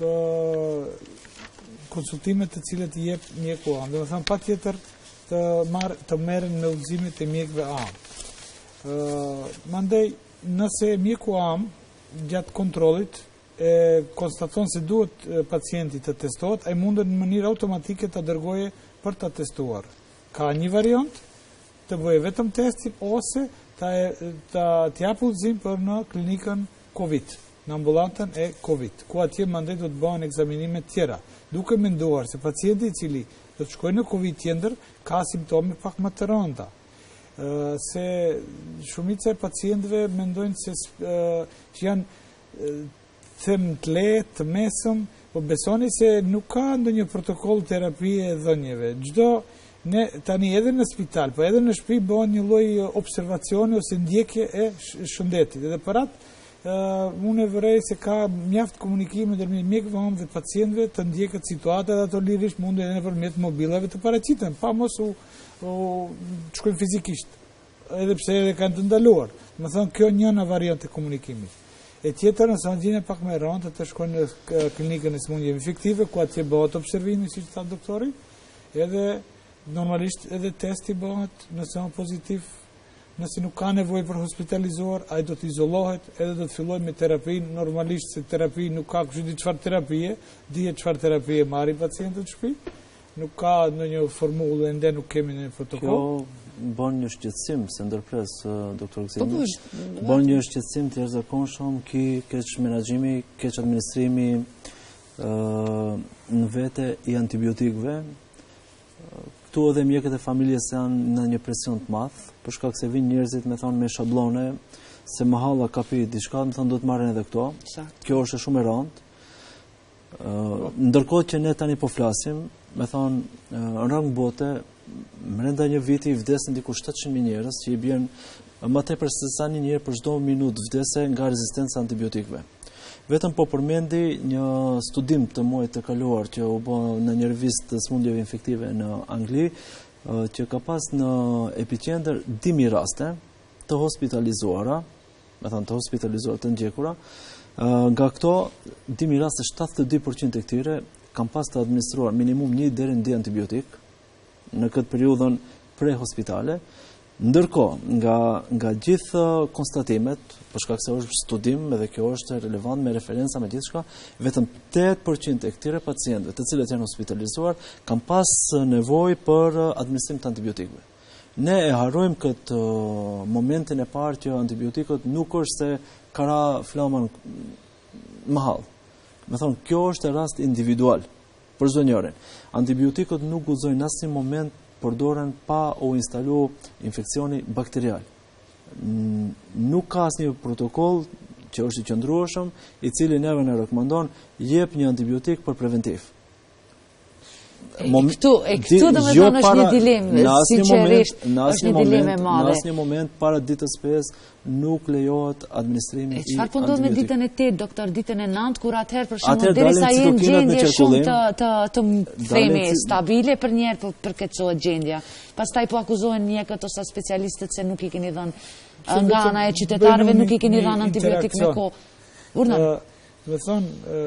konsultimet të cilët i jep mjeku am. Dhe më thënë, patjetër të merren me udhëzimet e mjekëve am. Mandej, nëse mjeku am gjatë kontrollit e konstaton se duhet pacienti të testohet, ai mundet në mënyrë automatike të dërgoje për të testuar. Ka një variant të bëjë vetëm testin ose të jap udhëzim për në klinikën Covid, në ambulantën e Covid, ku atje mandej do të bëhen ekzaminimet tjera, duke menduar se pacienti i cili do të shkojë në Covid tjetër ka simptome pak më të rënda. Se shumica e pacientëve mendojnë se që janë them të lehtë, të mesëm, po besoni se nuk ka ndonjë protokoll terapie e dhënjeve. Ne tani edhe në spital, po edhe në shtëpi bëhen një lloj observacioni ose ndjekje e shëndetit. Edhe për atë unë e vërej se ka mjaft komunikime ndërmjet mjekëve am dhe pacientëve të ndjekët situata dhe ato lirisht mundën edhe nëpërmjet mobilave të paraqiten, pa mos u shkojnë fizikisht, edhe pse edhe kanë të ndaluar. Më thonë, kjo njëna variant e komunikimit. E tjetër nëse janë gjine pak më rëndë të shkojnë në klinikën e smundjeve infektive, ku atje bëhet observimi, siç tha doktori, edhe normalisht edhe testi bëhet, nëse janë pozitiv, nëse nuk ka nevojë për hospitalizuar, ai do të izolohet, edhe do të fillojë me terapinë. Normalisht se terapi nuk ka kështu di çfarë terapie, dihet çfarë terapie marrin pacientët në shtëpi. Nuk ka ndonjë formullë, ende nuk kemi në protokoll. Kjo bën një shqetësim, se ndërpres, doktor Gzimi, bën një shqetësim të jashtëzakonshëm, keq menaxhimi, keq administrimi në vete i antibiotikëve. Këtu edhe mjekët e familjes janë në një presion të madh, për shkak se vinë njerëzit me thonë me shablone, se më halla ka pi diçka, më thonë do të marrin edhe këto. Kjo është shumë e rëndë. Ndërkohë që ne tani po flasim, me thonë në rang bote, brenda një viti vdesin diku 700.000 njerëz që i bjen më tepër se sa një njerëz për çdo minutë vdese nga rezistenca antibiotikëve. Vetëm po përmendi një studim të muajit të kaluar që u bë në një revistë të smundjeve infektive në Angli, që ka pas në epiqendër 10.000 raste të hospitalizuara, të ndjekura. Nga këto 10.000 raste, 72% e këtyre kanë pas të administruar minimum 1 deri në 2 antibiotik në këtë periudhën pre-hospitale. Ndërkohë, nga gjithë konstatimet, për shkak se është studim edhe kjo është relevant me referenca me gjithçka, vetëm 8% e këtyre pacientëve të cilët janë hospitalizuar kanë pas nevojë për administrim të antibiotikëve. Ne e harrojmë këtë momentin e parë që antibiotikët nuk është se kara flaman mahall. Me thonë, kjo është rast individual për çdo njërin. Antibiotikët nuk guxojnë në asnjë moment përdoren pa u instalu infekcioni bakterial. Nuk ka asnjë protokoll që është i qëndrueshëm, i cili neve në rekomandon jep një antibiotik për preventiv. Këtu do me thonë është një dilemë, sinqerisht është një dilemë e madhe. Në asnjë moment para ditës 5 nuk lejohet administrimi i antibiotikëve. Çfarë po ndodh me ditën e 8, doktor, ditën e 9, kur atëherë për shembull derisa jenë gjendje shumë të themi stabile për një herë përkeçohet gjendja. Pastaj po akuzohen mjekët ose specialistët se nuk i keni dhënë nga ana e qytetarëve, nuk i keni dhënë antibiotik me kohë. Urdhën. Do thonë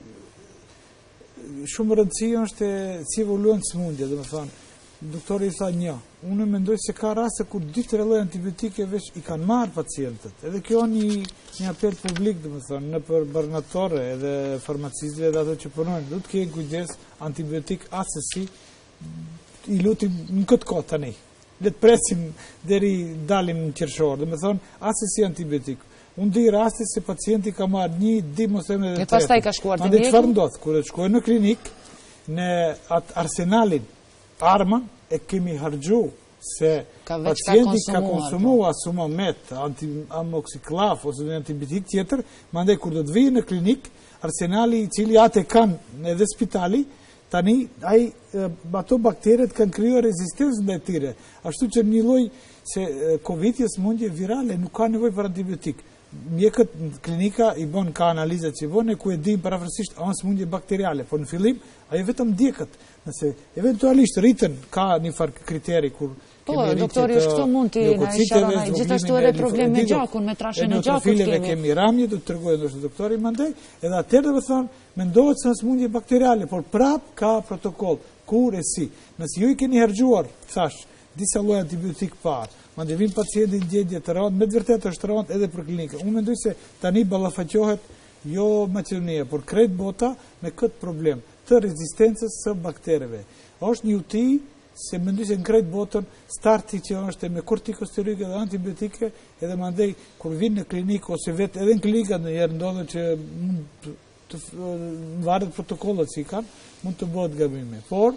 shumë rëndësi është si evoluon smundja, do të thonë. Doktori i tha një. Unë mendoj se ka raste kur 2-3 lloje antibiotike veç i kanë marrë pacientët. Edhe kjo një apel publik, do të thonë, në për barnatorë edhe farmacistëve dhe ato që punojnë, do të kenë kujdes antibiotik asesi i lutim në këtë kohë tani. Le të presim deri dalim në qershor, dhe me thonë, asë si antibiotik. Unë di rasti se pacienti ka marrë 1, 2, mos theme edhe 3. E pastaj ka shkuar te mjeku. mjeku? Çfarë ndodh? Kur e shkoj në klinik, në atë arsenalin, armën e kemi harxhu se pacienti ka konsumuar Sumamet, amoxiklaf ose një antibiotik tjetër, mandej kur do të vijë në klinik, arsenali i cili atë kanë edhe spitali, tani ato bakteret kanë krijuar rezistencë ndaj tyre. Ashtu që një lloj se Covid është smundje virale, nuk ka nevojë për antibiotik. Mjekët në klinika i bën ka analizat që bën ku e dim parafrasisht a është smundje bakteriale, por në fillim ajo vetëm ndjekët. Nëse eventualisht rritën ka një farë kriteri kur doktori, është këto mund t'i na shërona, gjithashtu edhe problem me gjakun, me trashën e gjakut kemi ramje, do të tregoj ndoshta doktori mandej, edhe atëherë do të thonë, mendohet se është smundje bakteriale, por prap ka protokoll, kur e si. Nëse ju i keni harxhuar, thash, disa lloje antibiotik parë, mandej vin pacienti në gjendje të rëndë, me të vërtetë është rëndë edhe për klinikën. Unë mendoj se tani ballafaqohet jo Maqedonia, por krejt bota me këtë problem të rezistencës së baktereve. Është një uti se mendoj se në krejt botën starti që është me kortikosteroide dhe antibiotike, edhe mandej kur vinë në klinikë ose vetë edhe në klinika ndonjëherë ndodhet që mund të varet protokollet si kanë, mund të bëhet gabime. Por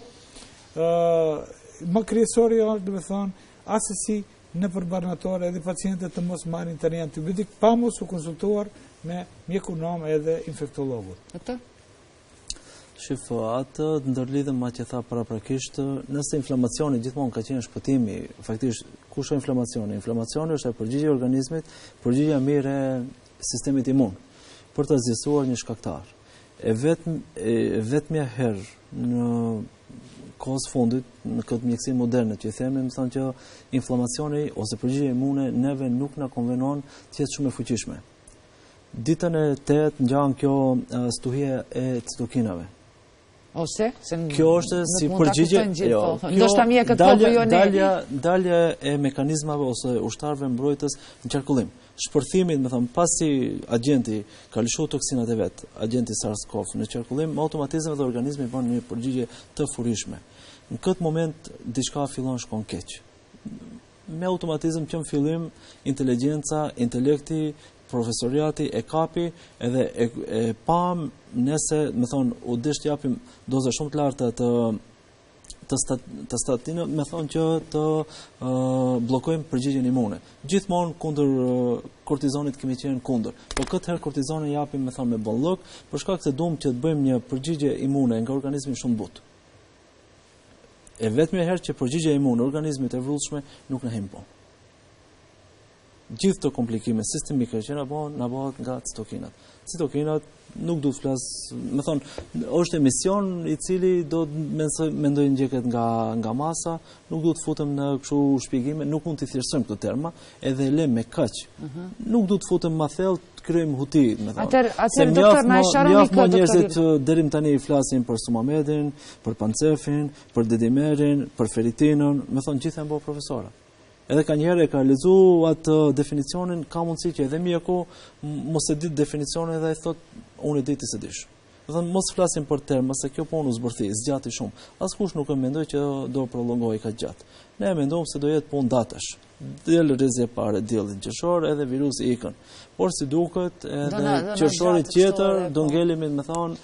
më kryesori është, do të thonë, asesi në përbarnatore edhe pacientët të mos marrin tani antibiotik pa mos u konsultuar me mjekunom edhe infektologun. Shifë, atë të ndërlidhëm ma që tha paraprakisht, nëse inflamacioni gjithmonë ka qenë shpëtimi, faktisht, ku është inflamacioni? Inflamacioni është e përgjigje organizmit, përgjigja mirë e sistemit imun, për të zgjidhur një shkaktar. E vetmja herë në kohës fundit, në këtë mjekësi moderne që i themi, më thonë që inflamacioni ose përgjigja imune neve nuk na konvenon të jetë shumë e fuqishme. Ditën e 8 ngjan kjo stuhia e citokinave. Ose? Kjo është si përgjigje, ndoshta mjekët po jo ne. Dalja e mekanizmave ose ushtarëve mbrojtës në qarkullim. Shpërthimit, me thëmë, pasi agenti ka lëshuar toksinat e vet, agenti SARS-CoV në qarkullim, me automatizëm dhe organizmi bën një përgjigje të furishme. Në këtë moment diçka fillon shkon keq. Me automatizëm që në fillim inteligjenca, intelekti, profesoriati e kapi edhe e pam nëse, me thonë, u dish të japim doza shumë të larta të statinë, me thonë që të blokojmë përgjigjen imune. Gjithmonë kundër kortizonit kemi qenë kundër, por këtë herë kortizonin japim, me thonë, me bollok, për shkak se duam që të bëjmë një përgjigje imune nga organizmi shumë butë. E vetmja herë që përgjigja imune organizmit e vrullshme nuk në him po. Gjithë të komplikime sistemike që na bëhet nga citokinat. Citokinat nuk du të flas, me thonë, është emision i cili do të mendoj ndjeket nga masa, nuk du të futem në kështu shpjegime, nuk mund të thjeshtësojmë këtë terma, edhe le me kaq. Nuk du të futem më thellë, të krijojmë huti, me thonë. Atëherë doktor na shëroni këtë doktor. Njerëzit deri tani flasin për Sumamedin, për Pancefin, për Dedimerin, për Feritinën, me thonë gjithë janë bërë profesora. Edhe ka njerë e ka lezu atë definicionin, ka mundësi që edhe mjeku mos e ditë definicionin dhe e thot, unë e ditë i se dish. Dhe mos flasim për terma, se kjo punë u zbërthi, zgjati shumë. Askush nuk e mendoj që do prolongoj ka gjatë. Ne e mendojmë se do jetë punë datash. Djelë rrezje pare, djelën qershor, edhe virusi ikën. Por si duket, edhe qershorit tjetër, do ngelimit me thonë,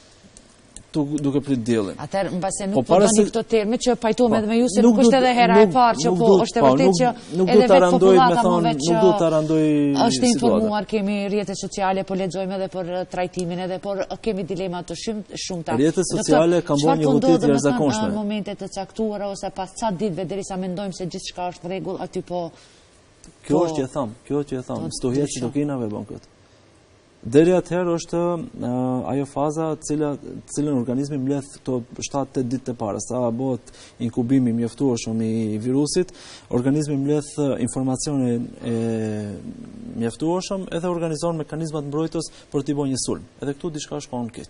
duke prit diellin. Atëherë mbase nuk po bëni këto terme që pajtohem edhe me ju se nuk është edhe hera e parë që po është e vërtetë që edhe vetë popullata më vetë nuk do ta randoj është informuar, kemi rrjetet sociale, po lexojmë edhe për trajtimin edhe por kemi dilema të shumta. Rrjetet sociale kanë bërë një huti të jashtëzakonshme. Në momente të caktuara ose pas ca ditëve derisa mendojmë se gjithçka është në rregull, aty po Kjo është që e tham, stuhia e citokinave bën këtë. Deri atëherë është ajo faza cilën organizmi mbledh këto 7-8 ditë të para, sa bëhet inkubimi mjaftueshëm i virusit, organizmi mbledh informacionin e mjaftueshëm edhe organizon mekanizmat mbrojtës për t'i bërë një sulm. Edhe këtu diçka shkon keq.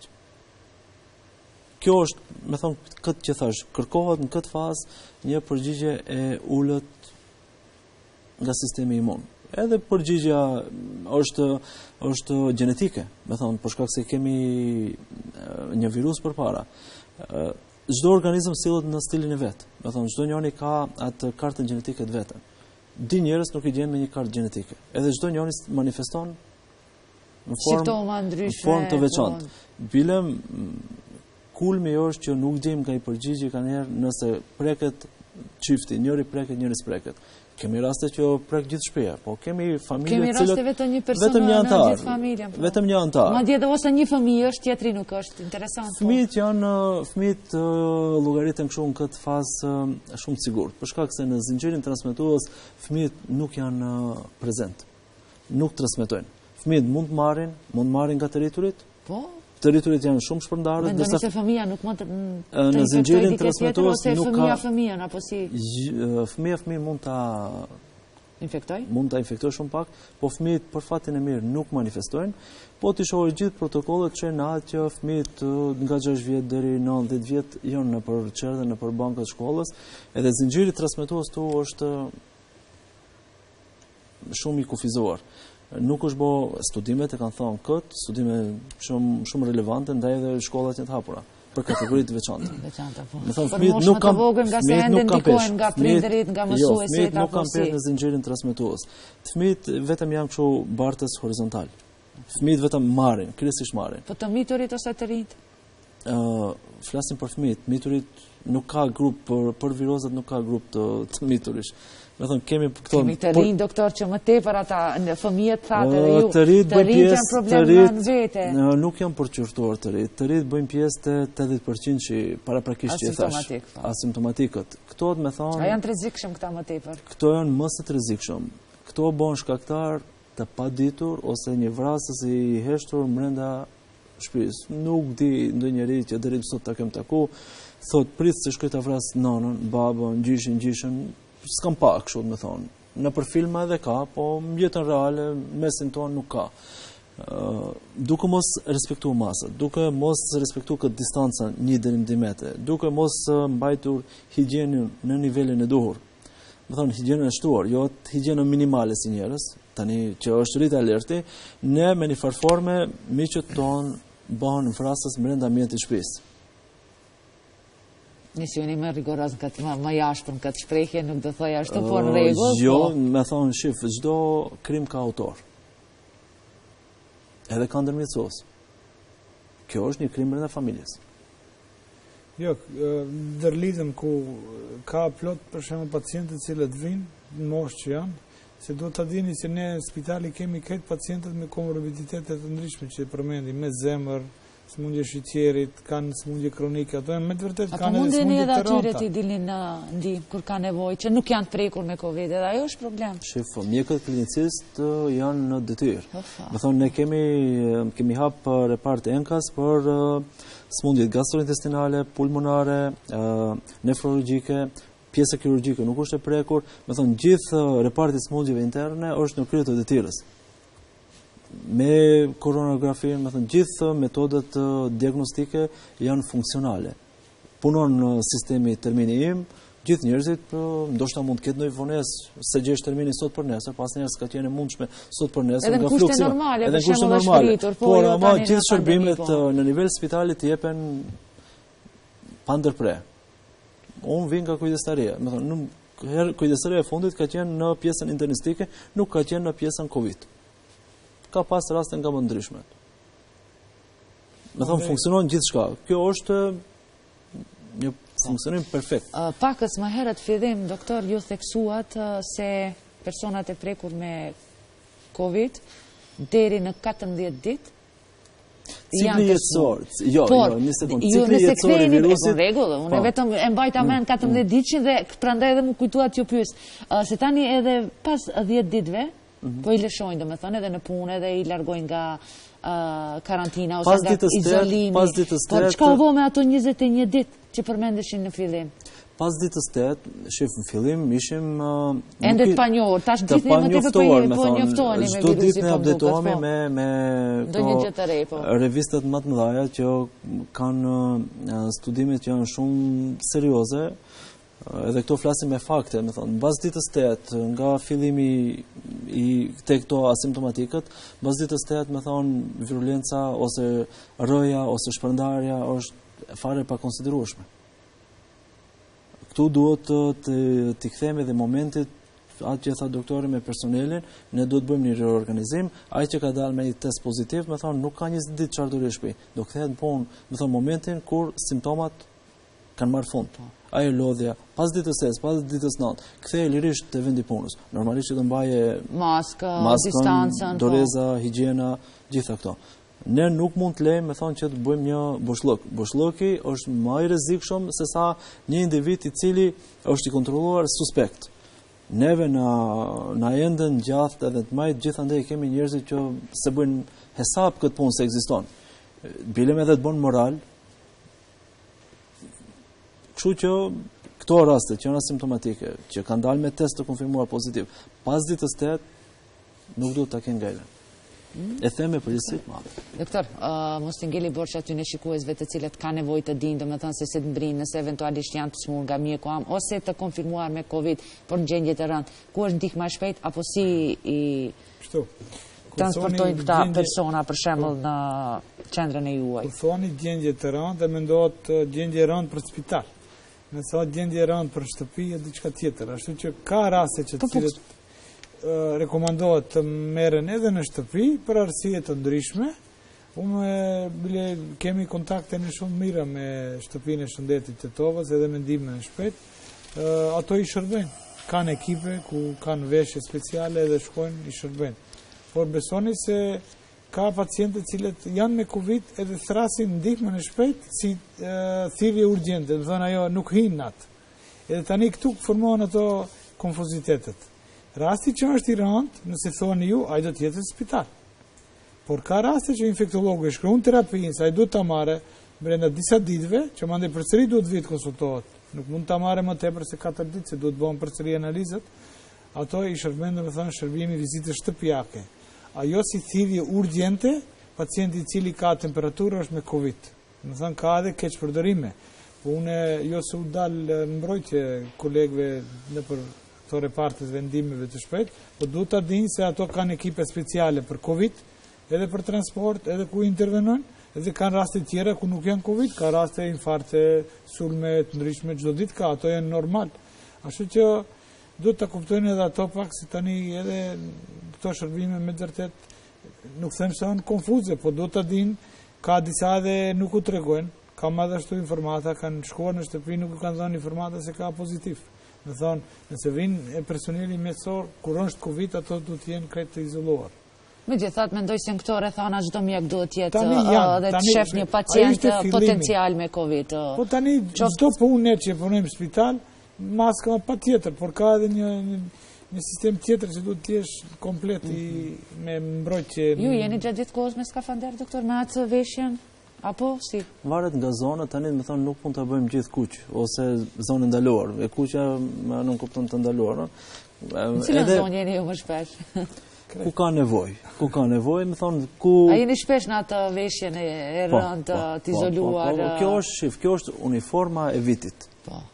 Kjo është, me thonë, këtë që thash, kërkohet në këtë fazë një përgjigje e ulët nga sistemi imun. Edhe përgjigja është gjenetike, me thonë, për shkak se kemi një virus përpara. çdo organizëm sillet në stilin e vet. Do thonë çdo njeri ka atë kartën gjenetike të vetën. Di njerëz nuk i gjen me një kartë gjenetike. Edhe çdo njeri manifeston në formë të veçantë. Bilem kulmi është që nuk dim nga i përgjigje kanë herë nëse preket çifti, njëri preket, njëri s'preket. Kemi raste që prek gjithë shtëpia, po kemi familje të cilët vetëm një person në gjithë familjen. Vetëm një antar. Madje edhe ose një fëmijë është, tjetri nuk është. Interesant. Fëmijët llogariten kështu në këtë fazë shumë të sigurt, për shkak se në zinxhirin transmetues fëmijët nuk janë prezent. Nuk transmetojnë. Fëmijët mund të marrin nga të rriturit. Po. Të rriturit janë shumë shpërndarë. Mendoni se fëmia nuk mund të në zinxhirin transmetues nuk ka fëmijën apo si? Fëmia mund ta infektoj? Mund ta infektoj shumë pak, po fëmijët për fatin e mirë nuk manifestojnë. Po ti shohë gjithë protokollet që në atë që fëmijët nga 6 vjet deri në 90 vjet janë në për çerdhe, në për bankët e shkollës, edhe zinxhiri transmetues tu është shumë i kufizuar. Nuk është bo studimet e kanë thonë këtë, studime shumë relevante ndaj edhe shkollat janë të hapura për kategoritë veçanta. Me thonë fëmijët nuk kanë vogël nga se ende ndikojnë nga prindërit, nga mësuesit fëmijët nuk kanë peshë në zinxhirin transmetues. Fëmijët vetëm janë kështu bartës horizontal. Fëmijët vetëm marrin, kryesisht marrin. Po të miturit ose të rinjt? Flasim për fëmijët, miturit nuk ka grup për virozat, nuk ka grup të miturish. Me thonë, kemi të rinj, doktor, që më tepër ata fëmijët thatë edhe ju, të rinj janë problem në vete. Nuk janë përqyrtuar të rinj, të rinj bëjmë pjesë të 80% që paraprakisht që e thash. Asimptomatikët. Këto me thonë... A janë të rrezikshëm këta më tepër? Këto janë më së të rrezikshëm. Këto bën shkaktar të paditur ose një vrasës i heshtur brenda shtëpisë. Nuk di ndonjëri që deri sot ta kem taku, thot prit se shkoj ta vras nonën, babën, gjyshin, s'kam pa kështu me thonë. Në për filma edhe ka, po në jetën reale, mesin tonë nuk ka. Duke mos respektu masët, duke mos respektu këtë distancën 1 deri në 2 metre, duke mos mbajtur higienin në nivelin e duhur. Me thonë, higienin e shtuar, jo higienin minimale si njerës, tani që është rritë alerti, ne me një farforme, miqët tonë bëhen vrasës brenda mjetit shtëpisë. Nisjoni më rigoros më jashtëm këtë shprehje, nuk do thoja ashtu po në rregull. Jo, me thonë shif, çdo krim ka autor. Edhe ka ndërmjetësues. Kjo është një krim brenda familjes. Jo, ndërlidhem ku ka plot për shembull pacientë të cilët vinë në moshë që janë, se do ta dini se ne në spitali kemi këtë pacientët me komorbiditete të ndryshme që përmendim, me zemër, smundje shqyqjerit, kanë smundje kronike, ato me të vërtet kanë edhe smundje të rënda. Apo mundin edhe atyre t'i dilin në ndihmë kur ka nevojë, që nuk janë prekur me Covid, edhe ajo është problem. Shif, mjekët klinicist janë në detyrë. Me thonë, ne kemi hap repart enkas për smundjet gastrointestinale, pulmonare, nefrologjike, pjesë kirurgjike nuk është e prekur. Me thonë, gjithë reparti smundjeve interne është në krye të detyrës. Me koronografin, me thënë, gjithë metodet diagnostike janë funksionale. Punon në sistemi termini im, gjithë njerëzit ndoshta mund të ketë ndonjë vonesë se gjesh terminin sot për nesër, pas njerëz ka qenë mundshme sot për nesër nga fluksi. Edhe në kushte normale, por ama gjithë shërbimet në nivel spitalit jepen pa ndërprer. Unë vin nga kujdestaria, me thënë, kujdestaria e fundit ka qenë në pjesën internistike, nuk ka qenë në pjesën Covid. Ka pas raste nga më ndryshmet. Me thonë, funksionon gjithë shka. Kjo është një funksionim perfekt. Pakës më herët fillim, doktor, ju theksuat se personat e prekur me Covid deri në 14 dit cikli jetësor. Jo, një sekundë. Cikli jetësor i virusit. Në rregull, unë vetëm e mbajta mend 14 ditëshin dhe prandaj edhe më kujtuat ju pyes. Se tani edhe pas 10 ditëve po i lëshojnë, do me thonë, edhe në punë, edhe i largojnë nga karantina, ose nga izolimi. Por çka u bë me ato 21 ditë që përmendeshin në fillim? Pas ditës 8, shif, në fillim ishim... Ende të panjohur, tash ditë një më të përpëjnë, po njoftoheni me virusi ditë ne updatohemi me revistat më të mëdha që kanë studimet që janë shumë serioze, edhe këto flasim me fakte, me thonë, bas ditës 8, nga fillimi te këto asimptomatikët, bas ditës 8, me thonë, virulenca, ose rëja, ose shpërndarja, është fare pa konsiderueshme. Këtu duhet t'i kthejmë edhe momentit atë që tha doktori me personelin, ne duhet bëjmë një reorganizim, ai që ka dalë me një test pozitiv, më thonë nuk ka 20 ditë çfarë do të shpi. Do kthehet në punë, më thonë momentin kur simptomat kanë marrë fund. Ajo lodhja, pas ditës 6, pas ditës 9, kthehej lirisht te vendi punës. Normalisht që do mbaje maskën, distancën, doreza, higjiena, gjitha këto. Ne nuk mund të lejmë, me thonë që të bëjmë një boshllok. Boshllëki është më i rrezikshëm se sa një individ i cili është i kontrolluar suspekt. Neve na enden gjatë edhe të majtë, gjithandej kemi njerëzit që se bëjnë hesap këtë punë se ekziston. Bilem edhe të bënë moral. Kështu që këto raste që janë asimptomatike, që kanë dalë me test të konfirmuar pozitiv, pas ditës 8 nuk duhet ta kenë ngelen. E them me përgjegjësi të madhe. Doktor, mos të ngeli borxh aty në shikuesve të cilët kanë nevojë të dinë, domethënë se të mbrinë nëse eventualisht janë të smur nga mjeku ose të konfirmuar me Covid, por në gjendje të rëndë. Ku është ndihma e shpejtë apo si i transportojnë këta persona për shembull në qendrën e juaj? Kur thoni gjendje të rëndë, mendohet gjendje e rëndë për spital. Nëse është gjendje e rëndë për shtëpi e diçka tjetër, ashtu që ka raste që të cilët rekomandohet të merren edhe në shtëpi për arsye të ndryshme. Unë kemi kontakte në shumë mira me shtëpinë e shëndetit të Tovës edhe me ndihmën e shpejtë. Ato i shërbejnë. Kanë ekipe ku kanë veshje speciale dhe shkojnë i shërbejnë. Por besoni se ka pacientë të cilët janë me Covid edhe thrasin ndihmën e shpejtë si thirrje urgjente, do thonë ajo nuk hin natë. Edhe tani këtu formohen ato konfuzitetet. Rasti që është i rëndë, nëse thoni ju, ai do të jetë në spital. Por ka raste që infektologu e shkruan terapinë, se ai duhet ta marrë brenda disa ditëve, që mandej përsëri duhet vit konsultohet. Nuk mund ta marrë më tepër se 4 ditë, se duhet bëhen përsëri analizat. Ato i shërben, domethënë, shërbimi vizitës shtëpiake. Ajo si thirrje urgjente, pacienti i cili ka temperaturë është me Covid. Domethënë ka edhe keqpërdorime. Po unë jo se u dal në mbrojtje kolegëve nëpër këto repartet vendimeve të shpejt, po duhet ta dinë se ato kanë ekipe speciale për Covid, edhe për transport, edhe ku intervenojnë, edhe kanë raste tjera ku nuk janë Covid, ka raste infarte, sulme të ndryshme çdo ditë ka, ato janë normal. Ashtu që duhet ta kuptojnë edhe ato pak se tani edhe këto shërbime me vërtet nuk them se janë konfuze, po duhet ta dinë, ka disa edhe nuk u tregojnë, ka madhështu informata, kanë shkuar në shtëpi, nuk u kanë dhënë informata se ka pozitiv. Me thonë, nëse vinë personeli mjekësor, kur është Covid, ato duhet të jenë krejt të izoluar. Megjithatë, mendoj se në këto rrethana çdo mjek duhet të jetë dhe të shef një pacient potencial me Covid. Po tani çdo punë që punojmë në spital, maska patjetër, por ka edhe një sistem tjetër që duhet të jesh komplet me mbrojtje. Ju jeni gjatë gjithë kohës me skafander, doktor, me atë veshjen? Apo si? Varet nga zona, tani më thonë nuk mund ta bëjmë gjithë kuq ose zonë ndaluar. E kuqja nuk kupton të ndaluar. Në cilën zonë jeni ju më shpesh? Ku ka nevojë, më thonë ku. A jeni shpesh në atë veshjen e rëndë, të izoluar? Kjo është uniforma e vitit.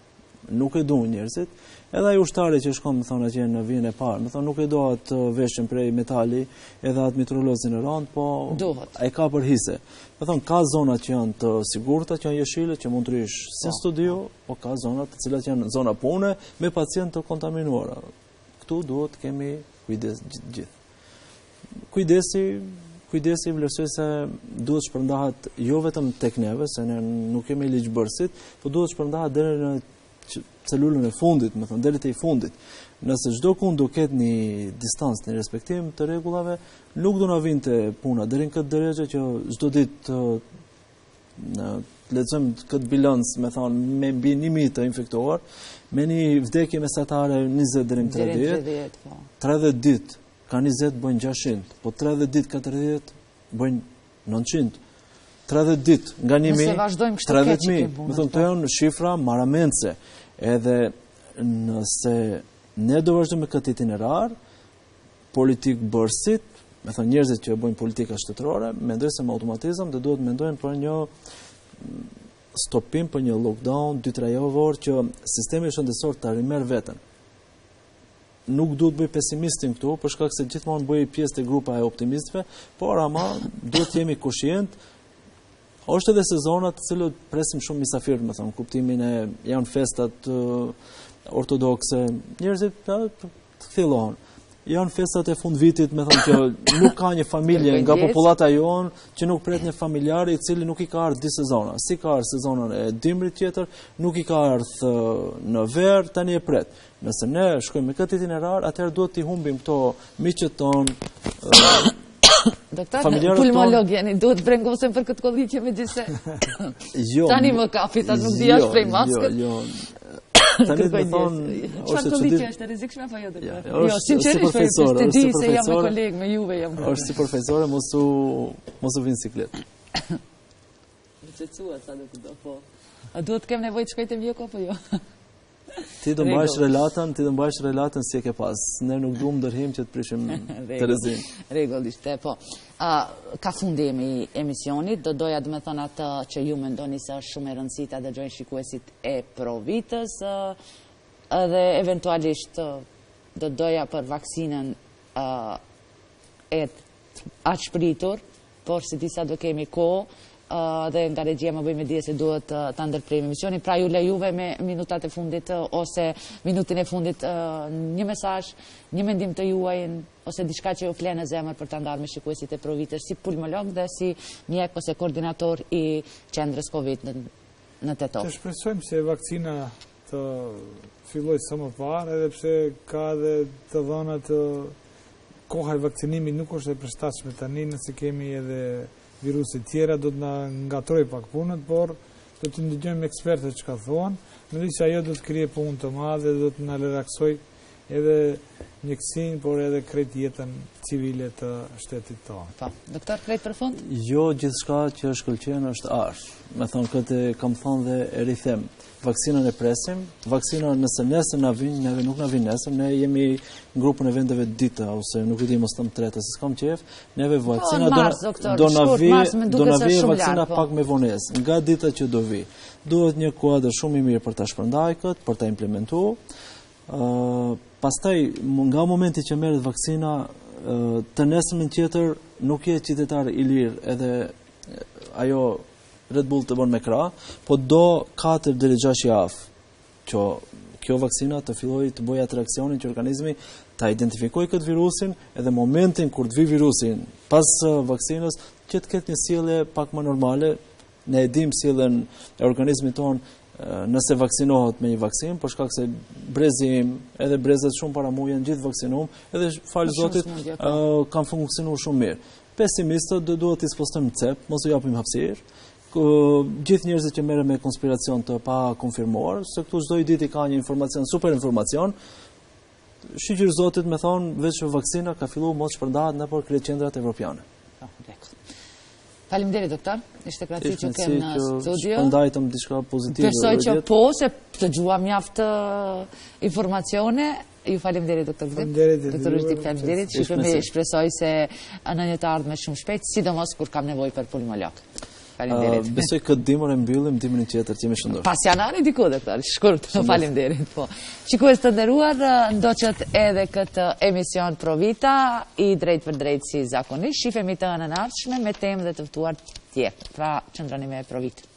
Nuk e duan njerëzit. Edhe ai ushtari që shkon, më thonë, atje në vijën e parë, më thonë nuk e do atë veshjen prej metali, edhe atë mitrolozin e rënd, po ai ka për hise. Më thonë ka zona që janë të sigurta, që janë jeshile, që mund të rish si studio, po ka zona të cilat janë zona pune me pacientë të kontaminuara. Këtu duhet kemi kujdes gjithë. Kujdesi vlerësoj se duhet shpërndahet jo vetëm tek neve, se ne nuk kemi ligjbërësit, po duhet shpërndahet deri në celulën e fundit, më thënë, deri te i fundit. Nëse çdo kund do ketë një distancë, një respektim të rregullave, nuk do na vinte puna deri në këtë drejtë që çdo ditë lexojmë këtë bilanc, më thonë, me mbi 1000 të infektuar, me një vdekje mesatare 20 deri në 30. 30 ditë ka 20 bëjnë 600, po 30 ditë ka 30 bëjnë 900. 30 ditë nga 1000, 30.000. Më thonë, këto janë shifra maramendse. Edhe nëse ne do vazhdojmë me këtë itinerar, politik bërësit, me thonë njerëzit që bëjnë politika shtetërore, mendoj se me automatizëm dhe duhet mendojnë për një stopim, për një lockdown 2-3 javor që sistemi shëndetësor të rimer veten. Nuk duhet bëj pesimistin këtu, për shkak se gjithmonë bëj pjesë të grupa e optimistëve, por ama duhet jemi kushient Është edhe sezonat të cilët presim shumë misafirë, më thonë, kuptimin e janë festat ortodokse, njerëzit të kthjellohen. Janë festat e fund vitit, me thonë që nuk ka një familje nga popullata jonë që nuk pret një familjar i cili nuk i ka ardhur di sezona. Si ka ardhur sezonën e dimrit tjetër, nuk i ka ardhur në verë, tani e pret. Nëse ne shkojmë me këtë itinerar, atëherë duhet t'i humbim këto miqët tonë. Doktor, pulmolog jeni, duhet brengosem për këtë kolliqje me gjithse. Tani më kapit, atë nuk di as prej maskët. Tani më thonë... Çfarë kolliqje është e rrezikshme apo jo, doktor? Jo, sinqerisht, të di se jam me kolegë, me juve jam. Është si profesore, mos u vinë siklet. Më qetësua sa do të do, po. A duhet kem nevojë të shkoj te mjeku apo jo? Ti do mbajsh relatën si e ke pas. Ne nuk duam ndërhim që të prishim Terezin. Rregullisht, po. Ka fundimi emisionit, do doja të më thonë atë që ju mendoni se është shumë e rëndësishme ta dëgjojnë shikuesit e Provitës, edhe eventualisht do doja për vaksinën e aq shpritur, por si disa do kemi kohë, dhe nga regjia më bëjmë dije se duhet ta ndërprejmë emisionin. Pra ju lejuve me minutat e fundit ose minutin e fundit një mesazh, një mendim të juaj ose diçka që ju flen në zemër për ta ndarë me shikuesit e Provitës si pulmolog dhe si mjek ose koordinator i qendrës Covid në Tetov. Të shpresojmë se vakcina të filloj sa më parë, edhe pse ka edhe të dhënat koha e vakcinimit nuk është e përshtatshme tani, nëse kemi edhe viruset tjera, do të na ngatroj pak punët, por do të ndëgjojmë ekspertët që ka thonë, mendoj se ajo do të krije punë të madhe, do të na relaksoj edhe mjekësinë, por edhe krejt jetën civile të shtetit tonë. Po, doktor, krejt për fund? Jo, gjithçka që shkëlqen është arsh. Me thonë këtë kam thonë dhe e rithem. Vaksinën e presim, vakcina nëse nesër na vin, neve nuk na vin nesër, ne jemi në grupën e vendeve dita, ose nuk e di mos tëm tretë, se s'kam qef, neve vakcina do na vi vakcina pak me vonesë, nga dita që do vi. Duhet një kuadër shumë i mirë për ta shpërndaj këtë, për ta implementuar. Pastaj, nga momenti që merret vakcina, të nesërmen tjetër nuk je qytetar i lirë, edhe ajo Red Bull të bën me krah, po do 4 deri 6 javë që kjo vaksina të fillojë të bëjë atë reaksionin që organizmi ta identifikojë këtë virusin, edhe momentin kur të vi virusin pas vaksinës që të ketë një sjellje pak më normale. Ne e dim sjelljen e organizmit ton nëse vaksinohet me një vaksinë, por shkak se brezim, edhe brezat shumë para muajin gjithë vaksinuam, edhe falë Zotit kanë funksionuar shumë mirë. Pesimistët duhet të ispostojmë cep, mos u japim hapësirë. Gjithë njerëzit që merren me konspiracion të pa konfirmuar, se këtu çdo ditë ka një informacion, super informacion. Shqyrë Zotit me thonë, veç vaksina ka filluar mos shpërndahet nëpër kryeqendrat evropiane. Faleminderit doktor, ishte kënaqësi që kem në studio. Shpërndajtëm diçka pozitive. Besoj që po, se të gjua mjaft informacione. Ju faleminderit doktor Gzim. Doktor Rushdie, faleminderit. Shpresoj se në një të ardhme shumë shpejt, sidomos kur kam nevojë për pulmolog. Faleminderit. Besoj këtë dimër e mbyllim dimrin tjetër që më shëndosh. Pas janari diku doktor, shkurt. Faleminderit. Po. Shikues të nderuar, ndoqët edhe këtë emision Provita i drejt për drejt si zakonisht. Shifemi të anën ardhshme me temë dhe të ftuar tjetër. Pra, qëndroni me Provit.